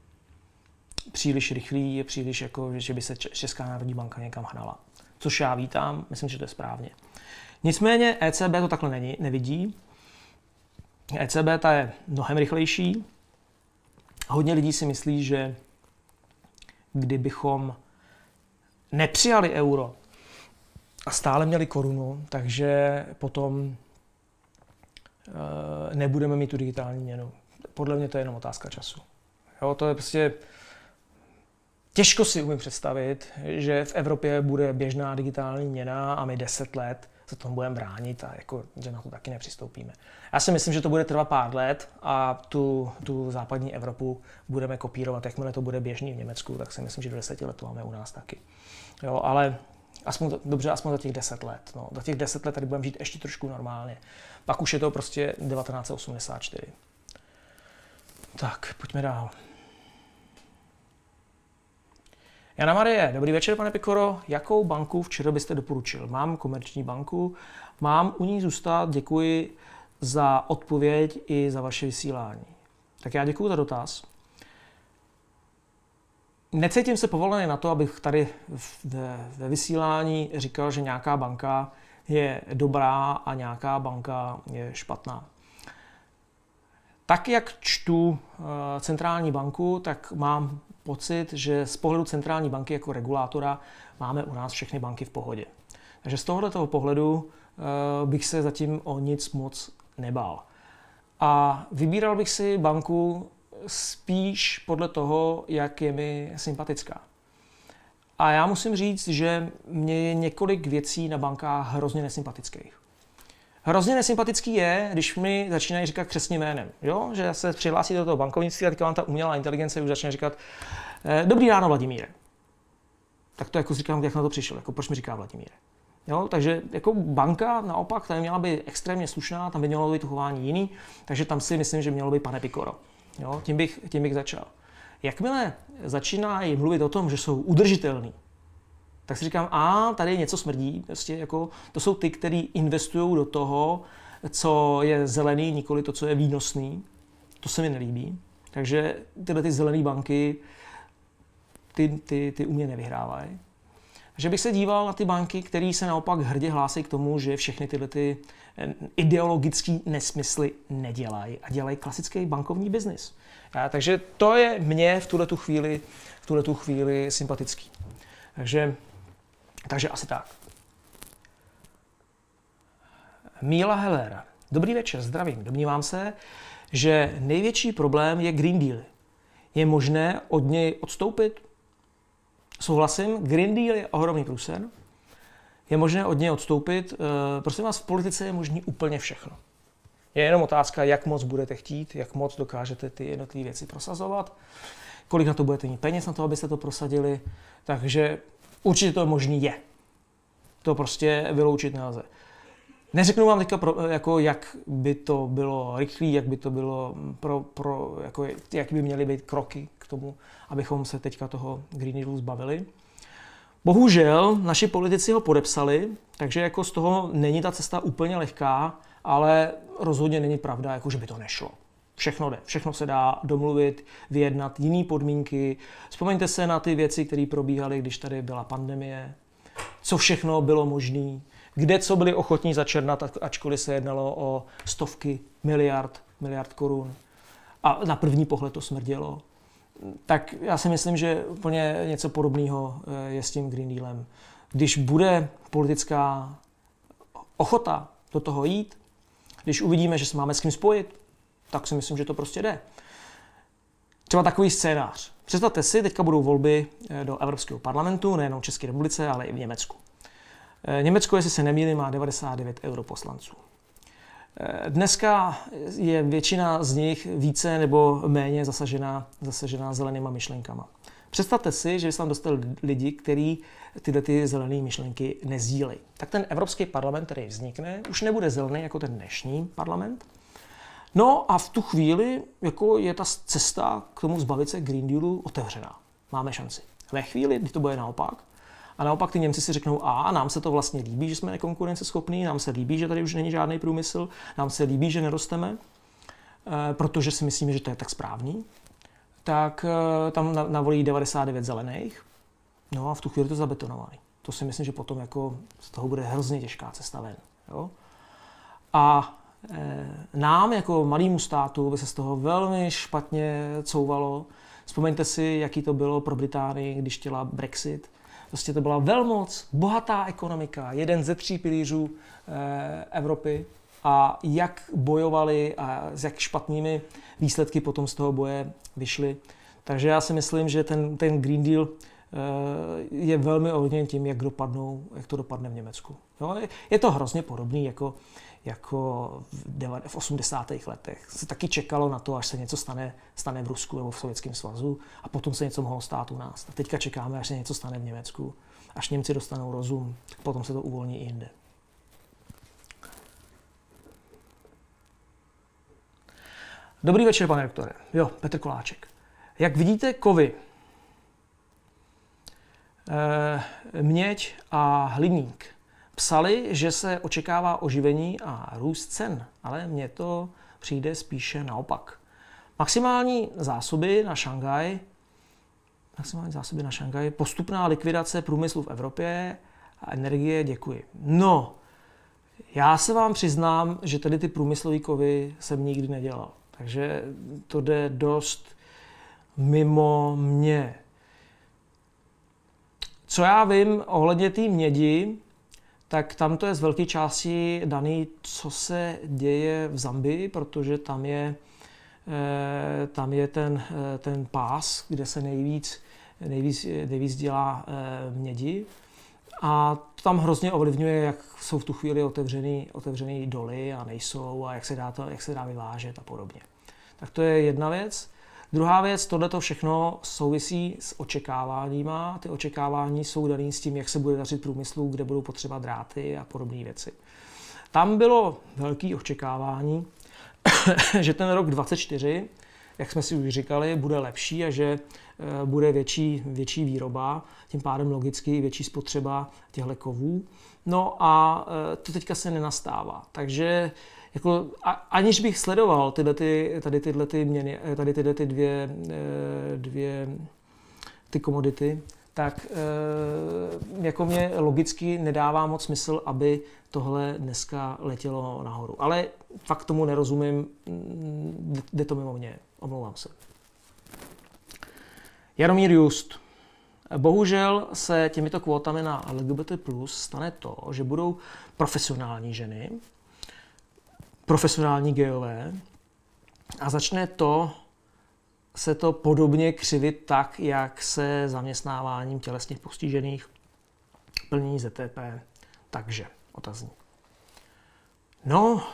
příliš rychlý, příliš jako, že by se Česká národní banka někam hnala. Což já vítám, myslím, že to je správně. Nicméně E C B to takhle není, nevidí. E C B ta je mnohem rychlejší hodně lidí si myslí, že kdybychom nepřijali euro a stále měli korunu, takže potom e, nebudeme mít tu digitální měnu. Podle mě to je jenom otázka času. Jo, to je prostě těžko si umím představit, že v Evropě bude běžná digitální měna a my deset let se tomu budeme bránit a jako, že na to taky nepřistoupíme. Já si myslím, že to bude trvat pár let a tu, tu západní Evropu budeme kopírovat. Jakmile to bude běžný v Německu, tak si myslím, že do deseti let to máme u nás taky. Jo, ale aspoň, dobře, aspoň za těch deset let. No. Za těch deset let tady budeme žít ještě trošku normálně. Pak už je to prostě devatenáct set osmdesát čtyři. Tak, pojďme dál. Jana Marie, dobrý večer, pane Pikoro. Jakou banku včera byste doporučil? Mám komerční banku, mám u ní zůstat, děkuji za odpověď i za vaše vysílání. Tak já děkuji za dotaz. Necítím se povolený na to, abych tady ve vysílání říkal, že nějaká banka je dobrá a nějaká banka je špatná. Tak, jak čtu centrální banku, tak mám pocit, že z pohledu centrální banky jako regulátora máme u nás všechny banky v pohodě. Takže z tohoto pohledu bych se zatím o nic moc nebál. A vybíral bych si banku spíš podle toho, jak je mi sympatická. A já musím říct, že mě je několik věcí na bankách hrozně nesympatických. Hrozně nesympatický je, když mi začínají říkat křestním jménem. Jo? Že se přihlásí do toho bankovnictví a teďka vám ta umělá inteligence už začne říkat dobrý ráno, Vladimíre. Tak to jako říkám, jak na to přišel, jako proč mi říká Vladimíre. Jo? Takže jako banka naopak tam měla být extrémně slušná, tam by mělo být chování jiný, takže tam si myslím, že mělo být pane Pikoro. Jo? Tím, bych, tím bych začal. Jakmile začínají mluvit o tom, že jsou udržitelný, tak si říkám, a tady něco smrdí. Prostě jako, to jsou ty, kteří investují do toho, co je zelený, nikoli to, co je výnosný. To se mi nelíbí. Takže tyhle ty zelené banky, ty, ty, ty u mě nevyhrávají. Takže bych se díval na ty banky, které se naopak hrdě hlásí k tomu, že všechny tyhle ty ideologické nesmysly nedělají a dělají klasický bankovní biznis. Takže to je mně v tuhletu chvíli, v tuhletu chvíli sympatický. Takže Takže asi tak. Míla Heller. Dobrý večer, zdravím. Domnívám se, že největší problém je Green Deal. Je možné od něj odstoupit? Souhlasím, Green Deal je ohromný průser. Je možné od něj odstoupit. Prosím vás, v politice je možný úplně všechno. Je jenom otázka, jak moc budete chtít, jak moc dokážete ty jednotlivé věci prosazovat, kolik na to budete mít peněz na to, abyste to prosadili. Takže určitě to možný je. To prostě vyloučit nelze. Neřeknu vám teďka, pro, jako, jak by to bylo rychlé, jak by to bylo pro, pro jako, jak by měly být kroky k tomu, abychom se teďka toho Green Dealu zbavili. Bohužel naši politici ho podepsali, takže jako z toho není ta cesta úplně lehká, ale rozhodně není pravda, jako, že by to nešlo. Všechno jde, všechno se dá domluvit, vyjednat jiné podmínky. Vzpomeňte se na ty věci, které probíhaly, když tady byla pandemie, co všechno bylo možné, kde co byli ochotní začernat, ačkoliv se jednalo o stovky miliard, miliard korun. A na první pohled to smrdělo. Tak já si myslím, že úplně něco podobného je s tím Green Dealem. Když bude politická ochota do toho jít, když uvidíme, že se máme s kým spojit, tak si myslím, že to prostě jde. Třeba takový scénář. Představte si, teďka budou volby do Evropského parlamentu, nejenom v České republice, ale i v Německu. Německo, jestli se nemýlím, má devadesát devět europoslanců. Dneska je většina z nich více nebo méně zasažená, zasažená zelenýma myšlenkama. Představte si, že by se tam dostali lidi, kteří tyhle ty zelené myšlenky nezdílejí. Tak ten Evropský parlament, který vznikne, už nebude zelený jako ten dnešní parlament. No a v tu chvíli jako je ta cesta k tomu zbavit se Green Dealu otevřená. Máme šanci. Ve chvíli, kdy to bude naopak, a naopak ty Němci si řeknou, a nám se to vlastně líbí, že jsme nekonkurenceschopní, nám se líbí, že tady už není žádný průmysl, nám se líbí, že nerosteme, protože si myslíme, že to je tak správný, tak tam navolí devadesát devět zelených, no a v tu chvíli to zabetonovali. To si myslím, že potom jako z toho bude hrozně těžká cesta ven. Jo? A Nám jako malému státu by se z toho velmi špatně couvalo. Vzpomeňte si, jaký to bylo pro Británii, když chtěla Brexit. Prostě to byla velmoc, bohatá ekonomika, jeden ze tří pilířů Evropy. A jak bojovali a s jak špatnými výsledky potom z toho boje vyšly. Takže já si myslím, že ten, ten Green Deal je velmi ovlivněn tím, jak, dopadnou, jak to dopadne v Německu. Jo, je to hrozně podobný jako, jako v osmdesátých letech. Se taky čekalo na to, až se něco stane, stane v Rusku nebo v Sovětském svazu a potom se něco mohlo stát u nás. A teďka čekáme, až se něco stane v Německu. Až Němci dostanou rozum, potom se to uvolní i jinde. Dobrý večer, pane doktore. Jo, Petr Koláček. Jak vidíte, kovy, e, měď a hliník psali, že se očekává oživení a růst cen, ale mně to přijde spíše naopak. Maximální zásoby na Šangaj, maximální zásoby na Šangaj, postupná likvidace průmyslu v Evropě a energie, děkuji. No, já se vám přiznám, že tady ty průmyslové kovy jsem nikdy nedělal. Takže to jde dost mimo mě. Co já vím ohledně té mědi, tak tam to je z velké části daný, co se děje v Zambii, protože tam je, tam je ten, ten pás, kde se nejvíc, nejvíc, nejvíc dělá mědi. A to tam hrozně ovlivňuje, jak jsou v tu chvíli otevřený, otevřený doly a nejsou a jak se dá, to, jak se dá vyvážet a podobně. Tak to je jedna věc. Druhá věc, tohleto všechno souvisí s očekáváníma. Ty očekávání jsou daný s tím, jak se bude dařit průmyslu, kde budou potřeba dráty a podobné věci. Tam bylo velké očekávání, že ten rok dvacet čtyři, jak jsme si už říkali, bude lepší a že bude větší, větší výroba, tím pádem logicky větší spotřeba těchto kovů. No a to teďka se nenastává. Takže jako, aniž bych sledoval tyhle, ty, tady tyhle ty měny, tady tyhle ty dvě, dvě ty komodity, tak jako mě logicky nedává moc smysl, aby tohle dneska letělo nahoru. Ale fakt tomu nerozumím, jde to mimo mě, omlouvám se. Jaromír Just. Bohužel se těmito kvótami na L G B T plus stane to, že budou profesionální ženy, profesionální gejové a začne to se to podobně křivit tak, jak se zaměstnáváním tělesně postižených plní Z T P. Takže, otazník. No,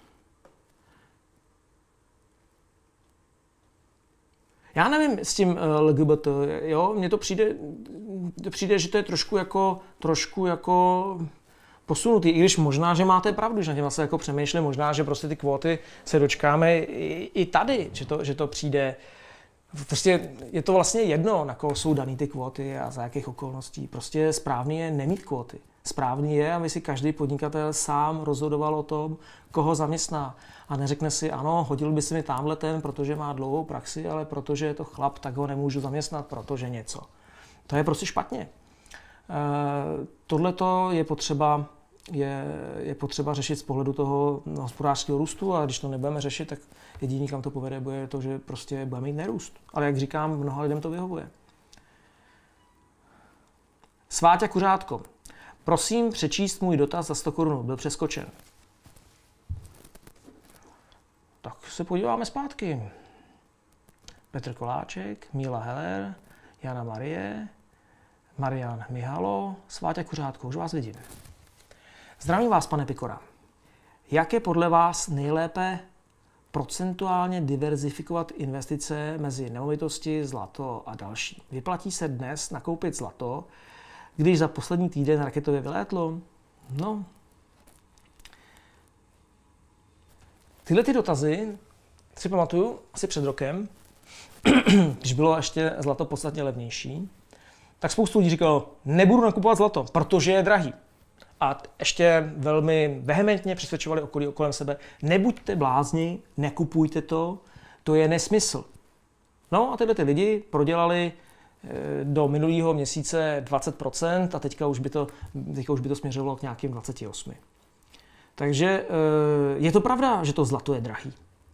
já nevím s tím L G B T, jo, mně to přijde, to přijde, že to je trošku jako, trošku jako posunutý, i když možná, že máte pravdu, že na tím se jako přemýšlím, možná, že prostě ty kvóty se dočkáme i, i tady, že to, že to přijde. Prostě je to vlastně jedno, na koho jsou daný ty kvóty a za jakých okolností. Prostě správný je nemít kvóty. Správný je, aby si každý podnikatel sám rozhodoval o tom, koho zaměstná. A neřekne si, ano, hodil by se mi tamhle ten, protože má dlouhou praxi, ale protože je to chlap, tak ho nemůžu zaměstnat, protože něco. To je prostě špatně. E, tohleto je potřeba, je, je potřeba řešit z pohledu toho hospodářského růstu a když to nebudeme řešit, tak jediný, kam to povede, bude to, že prostě budeme mít nerůst. Ale jak říkám, mnoha lidem to vyhovuje. Sváťa Kuřátko. Prosím přečíst můj dotaz za sto korun. Byl přeskočen. Tak se podíváme zpátky. Petr Koláček, Míla Heller, Jana Marie, Marian Mihalo, Sváťa Kuřátko. Už vás vidím. Zdravím vás, pane Pikora. Jak je podle vás nejlépe procentuálně diverzifikovat investice mezi nemovitosti, zlato a další? Vyplatí se dnes nakoupit zlato, když za poslední týden raketově vylétlo? No. Tyhle ty dotazy si pamatuju asi před rokem, když bylo ještě zlato podstatně levnější, tak spoustu lidí říkalo, nebudu nakupovat zlato, protože je drahý. A ještě velmi vehementně přesvědčovali okolí kolem sebe, nebuďte blázni, nekupujte to, to je nesmysl. No a tyhle ty lidi prodělali do minulého měsíce dvacet procent a teďka už by to, teďka už by to směřovalo k nějakým dvacet osm procent. Takže je to pravda, že to zlato je drahý.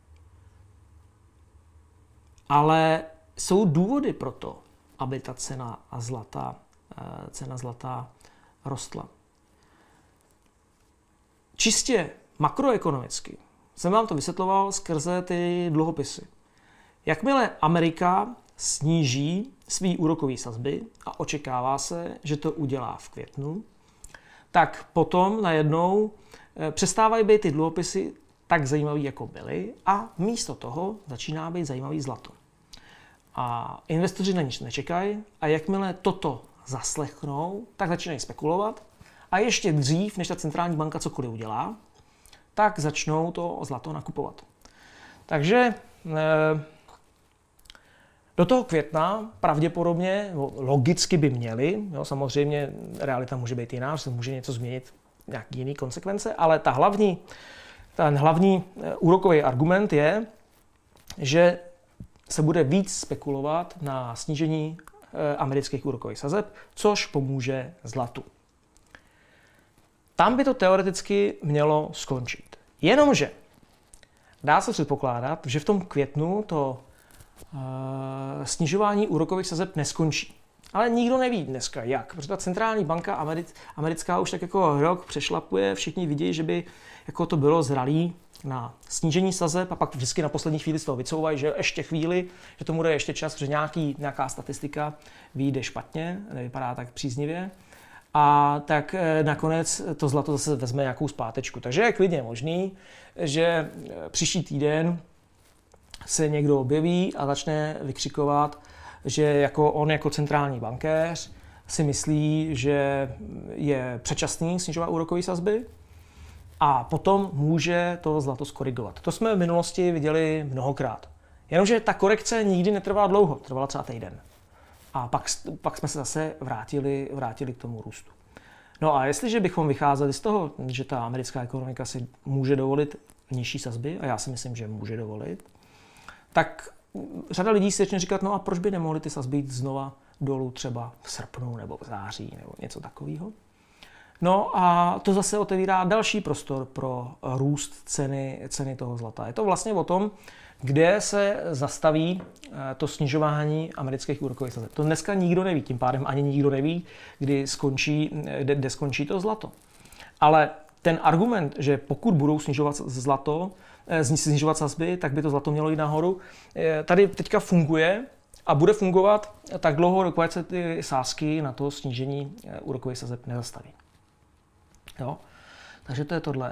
Ale jsou důvody pro to, aby ta cena zlata, cena zlata rostla. Čistě makroekonomicky jsem vám to vysvětloval skrze ty dluhopisy. Jakmile Amerika sníží svý úrokové sazby a očekává se, že to udělá v květnu, tak potom najednou přestávají být ty dluhopisy tak zajímavý, jako byly, a místo toho začíná být zajímavý zlato. A investoři na nic nečekají a jakmile toto zaslechnou, tak začínají spekulovat a ještě dřív, než ta centrální banka cokoliv udělá, tak začnou to zlato nakupovat. Takže do toho května pravděpodobně, logicky by měli, jo, samozřejmě realita může být jiná, že se může něco změnit, nějaký jiný konsekvence, ale ta hlavní, ten hlavní úrokový argument je, že se bude víc spekulovat na snížení amerických úrokových sazeb, což pomůže zlatu. Tam by to teoreticky mělo skončit. Jenomže dá se předpokládat, že v tom květnu to uh, snižování úrokových sazeb neskončí. Ale nikdo neví dneska jak, protože ta centrální banka americ, americká už tak jako rok přešlapuje, všichni vidí, že by jako to bylo zralý na snížení sazeb a pak vždycky na poslední chvíli z toho vycouvají, že ještě chvíli, že tomu bude ještě čas, že nějaký, nějaká statistika vyjde špatně, nevypadá tak příznivě. A tak nakonec to zlato zase vezme nějakou zpátečku. Takže je klidně možný, že příští týden se někdo objeví a začne vykřikovat, že jako on jako centrální bankéř si myslí, že je předčasný snižovat úrokové sazby a potom může to zlato skorigovat. To jsme v minulosti viděli mnohokrát. Jenomže ta korekce nikdy netrvala dlouho, trvala třeba týden. A pak, pak jsme se zase vrátili, vrátili k tomu růstu. No a jestliže bychom vycházeli z toho, že ta americká ekonomika si může dovolit nižší sazby, a já si myslím, že může dovolit, tak řada lidí si začne říkat, no a proč by nemohly ty sazby jít znova dolů třeba v srpnu nebo v září nebo něco takového. No a to zase otevírá další prostor pro růst ceny, ceny toho zlata. Je to vlastně o tom, kde se zastaví to snižování amerických úrokových sazeb. To dneska nikdo neví, tím pádem ani nikdo neví, kdy skončí, kde, kde skončí to zlato. Ale ten argument, že pokud budou snižovat zlato, snižovat sazby, tak by to zlato mělo jít nahoru, tady teďka funguje a bude fungovat tak dlouho, dokud se ty sázky na to snížení úrokových sazeb nezastaví. Jo? Takže to je tohle.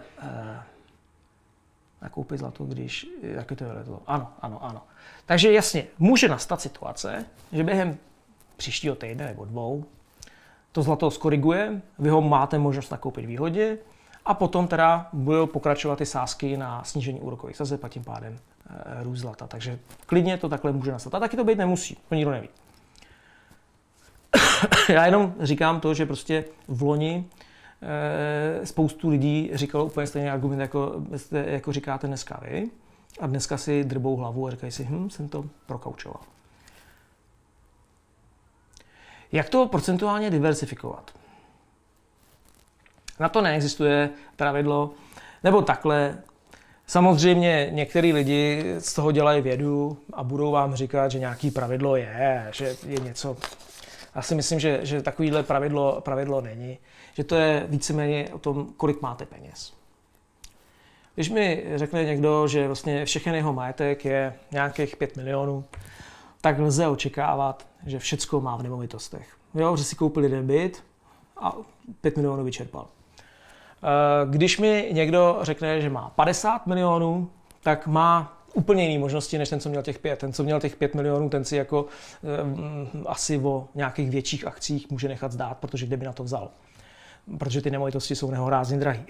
Nakoupit zlato, když... Jak je to to? Ano, ano, ano. Takže jasně, může nastat situace, že během příštího týdne nebo dvou to zlato skoriguje, vy ho máte možnost nakoupit výhodně a potom teda budou pokračovat ty sázky na snížení úrokových sazeb a tím pádem e, růst zlata. Takže klidně to takhle může nastat. A taky to být nemusí, to nikdo neví. Já jenom říkám to, že prostě v loni e, spoustu lidí říkalo úplně stejný argument, jako, jako říkáte dneska vy. A dneska si drbou hlavu a říkají si, hm, jsem to prokaučoval. Jak to procentuálně diversifikovat? Na to neexistuje pravidlo, nebo takhle. Samozřejmě některý lidi z toho dělají vědu a budou vám říkat, že nějaký pravidlo je, že je něco. Já si myslím, že, že takovýhle pravidlo, pravidlo není, že to je víceméně o tom, kolik máte peněz. Když mi řekne někdo, že vlastně všechny jeho majetek je nějakých pět milionů, tak lze očekávat, že všecko má v nemovitostech. Jo, že si koupil jeden byt a pět milionů vyčerpal. Když mi někdo řekne, že má padesát milionů, tak má úplně jiné možnosti, než ten, co měl těch pět. Ten, co měl těch pět milionů, ten si jako um, asi o nějakých větších akcích může nechat zdát, protože kde by na to vzal. Protože ty nemovitosti jsou nehorázně drahý.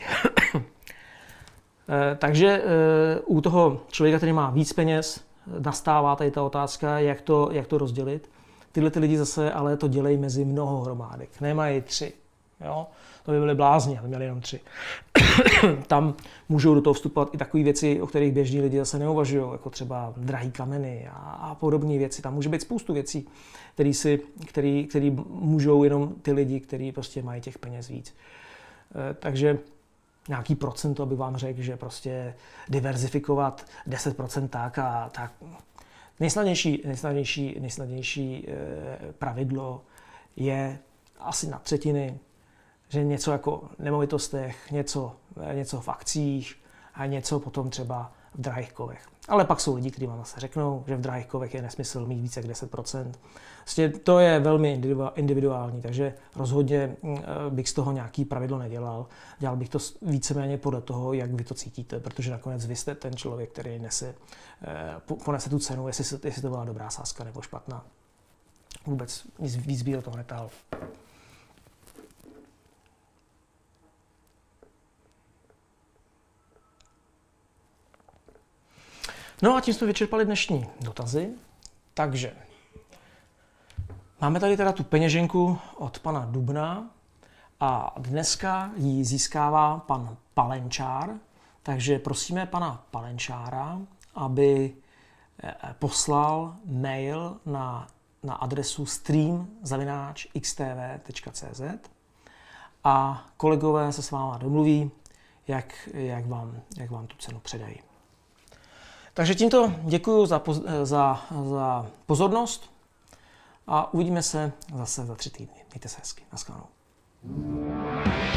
Takže u toho člověka, který má víc peněz, nastává tady ta otázka, jak to, jak to rozdělit. Tyhle ty lidi zase ale to dělají mezi mnoho hromádek. Nemají tři. Jo? To by byly blázni, aby měli jenom tři. Tam můžou do toho vstupovat i takové věci, o kterých běžní lidi zase neuvažují, jako třeba drahý kameny a, a podobné věci. Tam může být spoustu věcí, které si, který, který můžou jenom ty lidi, kteří prostě mají těch peněz víc. E, takže nějaký procento, aby vám řekl, že prostě diverzifikovat deset procent tak a tak. Nejsnadnější, nejsnadnější, nejsnadnější e, pravidlo je asi na třetiny, že něco jako nemovitostech, něco, něco v akcích a něco potom třeba v drahých kovech. Ale pak jsou lidi, kteří vám zase řeknou, že v drahých kovech je nesmysl mít více jak deset procent. Vlastně to je velmi individuální, takže rozhodně bych z toho nějaký pravidlo nedělal. Dělal bych to víceméně podle toho, jak vy to cítíte, protože nakonec vy jste ten člověk, který nese, ponese tu cenu, jestli, jestli to byla dobrá sázka nebo špatná. Vůbec nic víc by do toho netáhl. No a tím jsme vyčerpali dnešní dotazy, takže máme tady teda tu peněženku od pana Dubna a dneska ji získává pan Palenčár, takže prosíme pana Palenčára, aby poslal mail na, na adresu stream zavináč x t v tečka c z a kolegové se s váma domluví, jak, jak, vám, jak vám tu cenu předají. Takže tímto děkuji za, za, za pozornost a uvidíme se zase za tři týdny. Mějte se hezky. Naschledanou.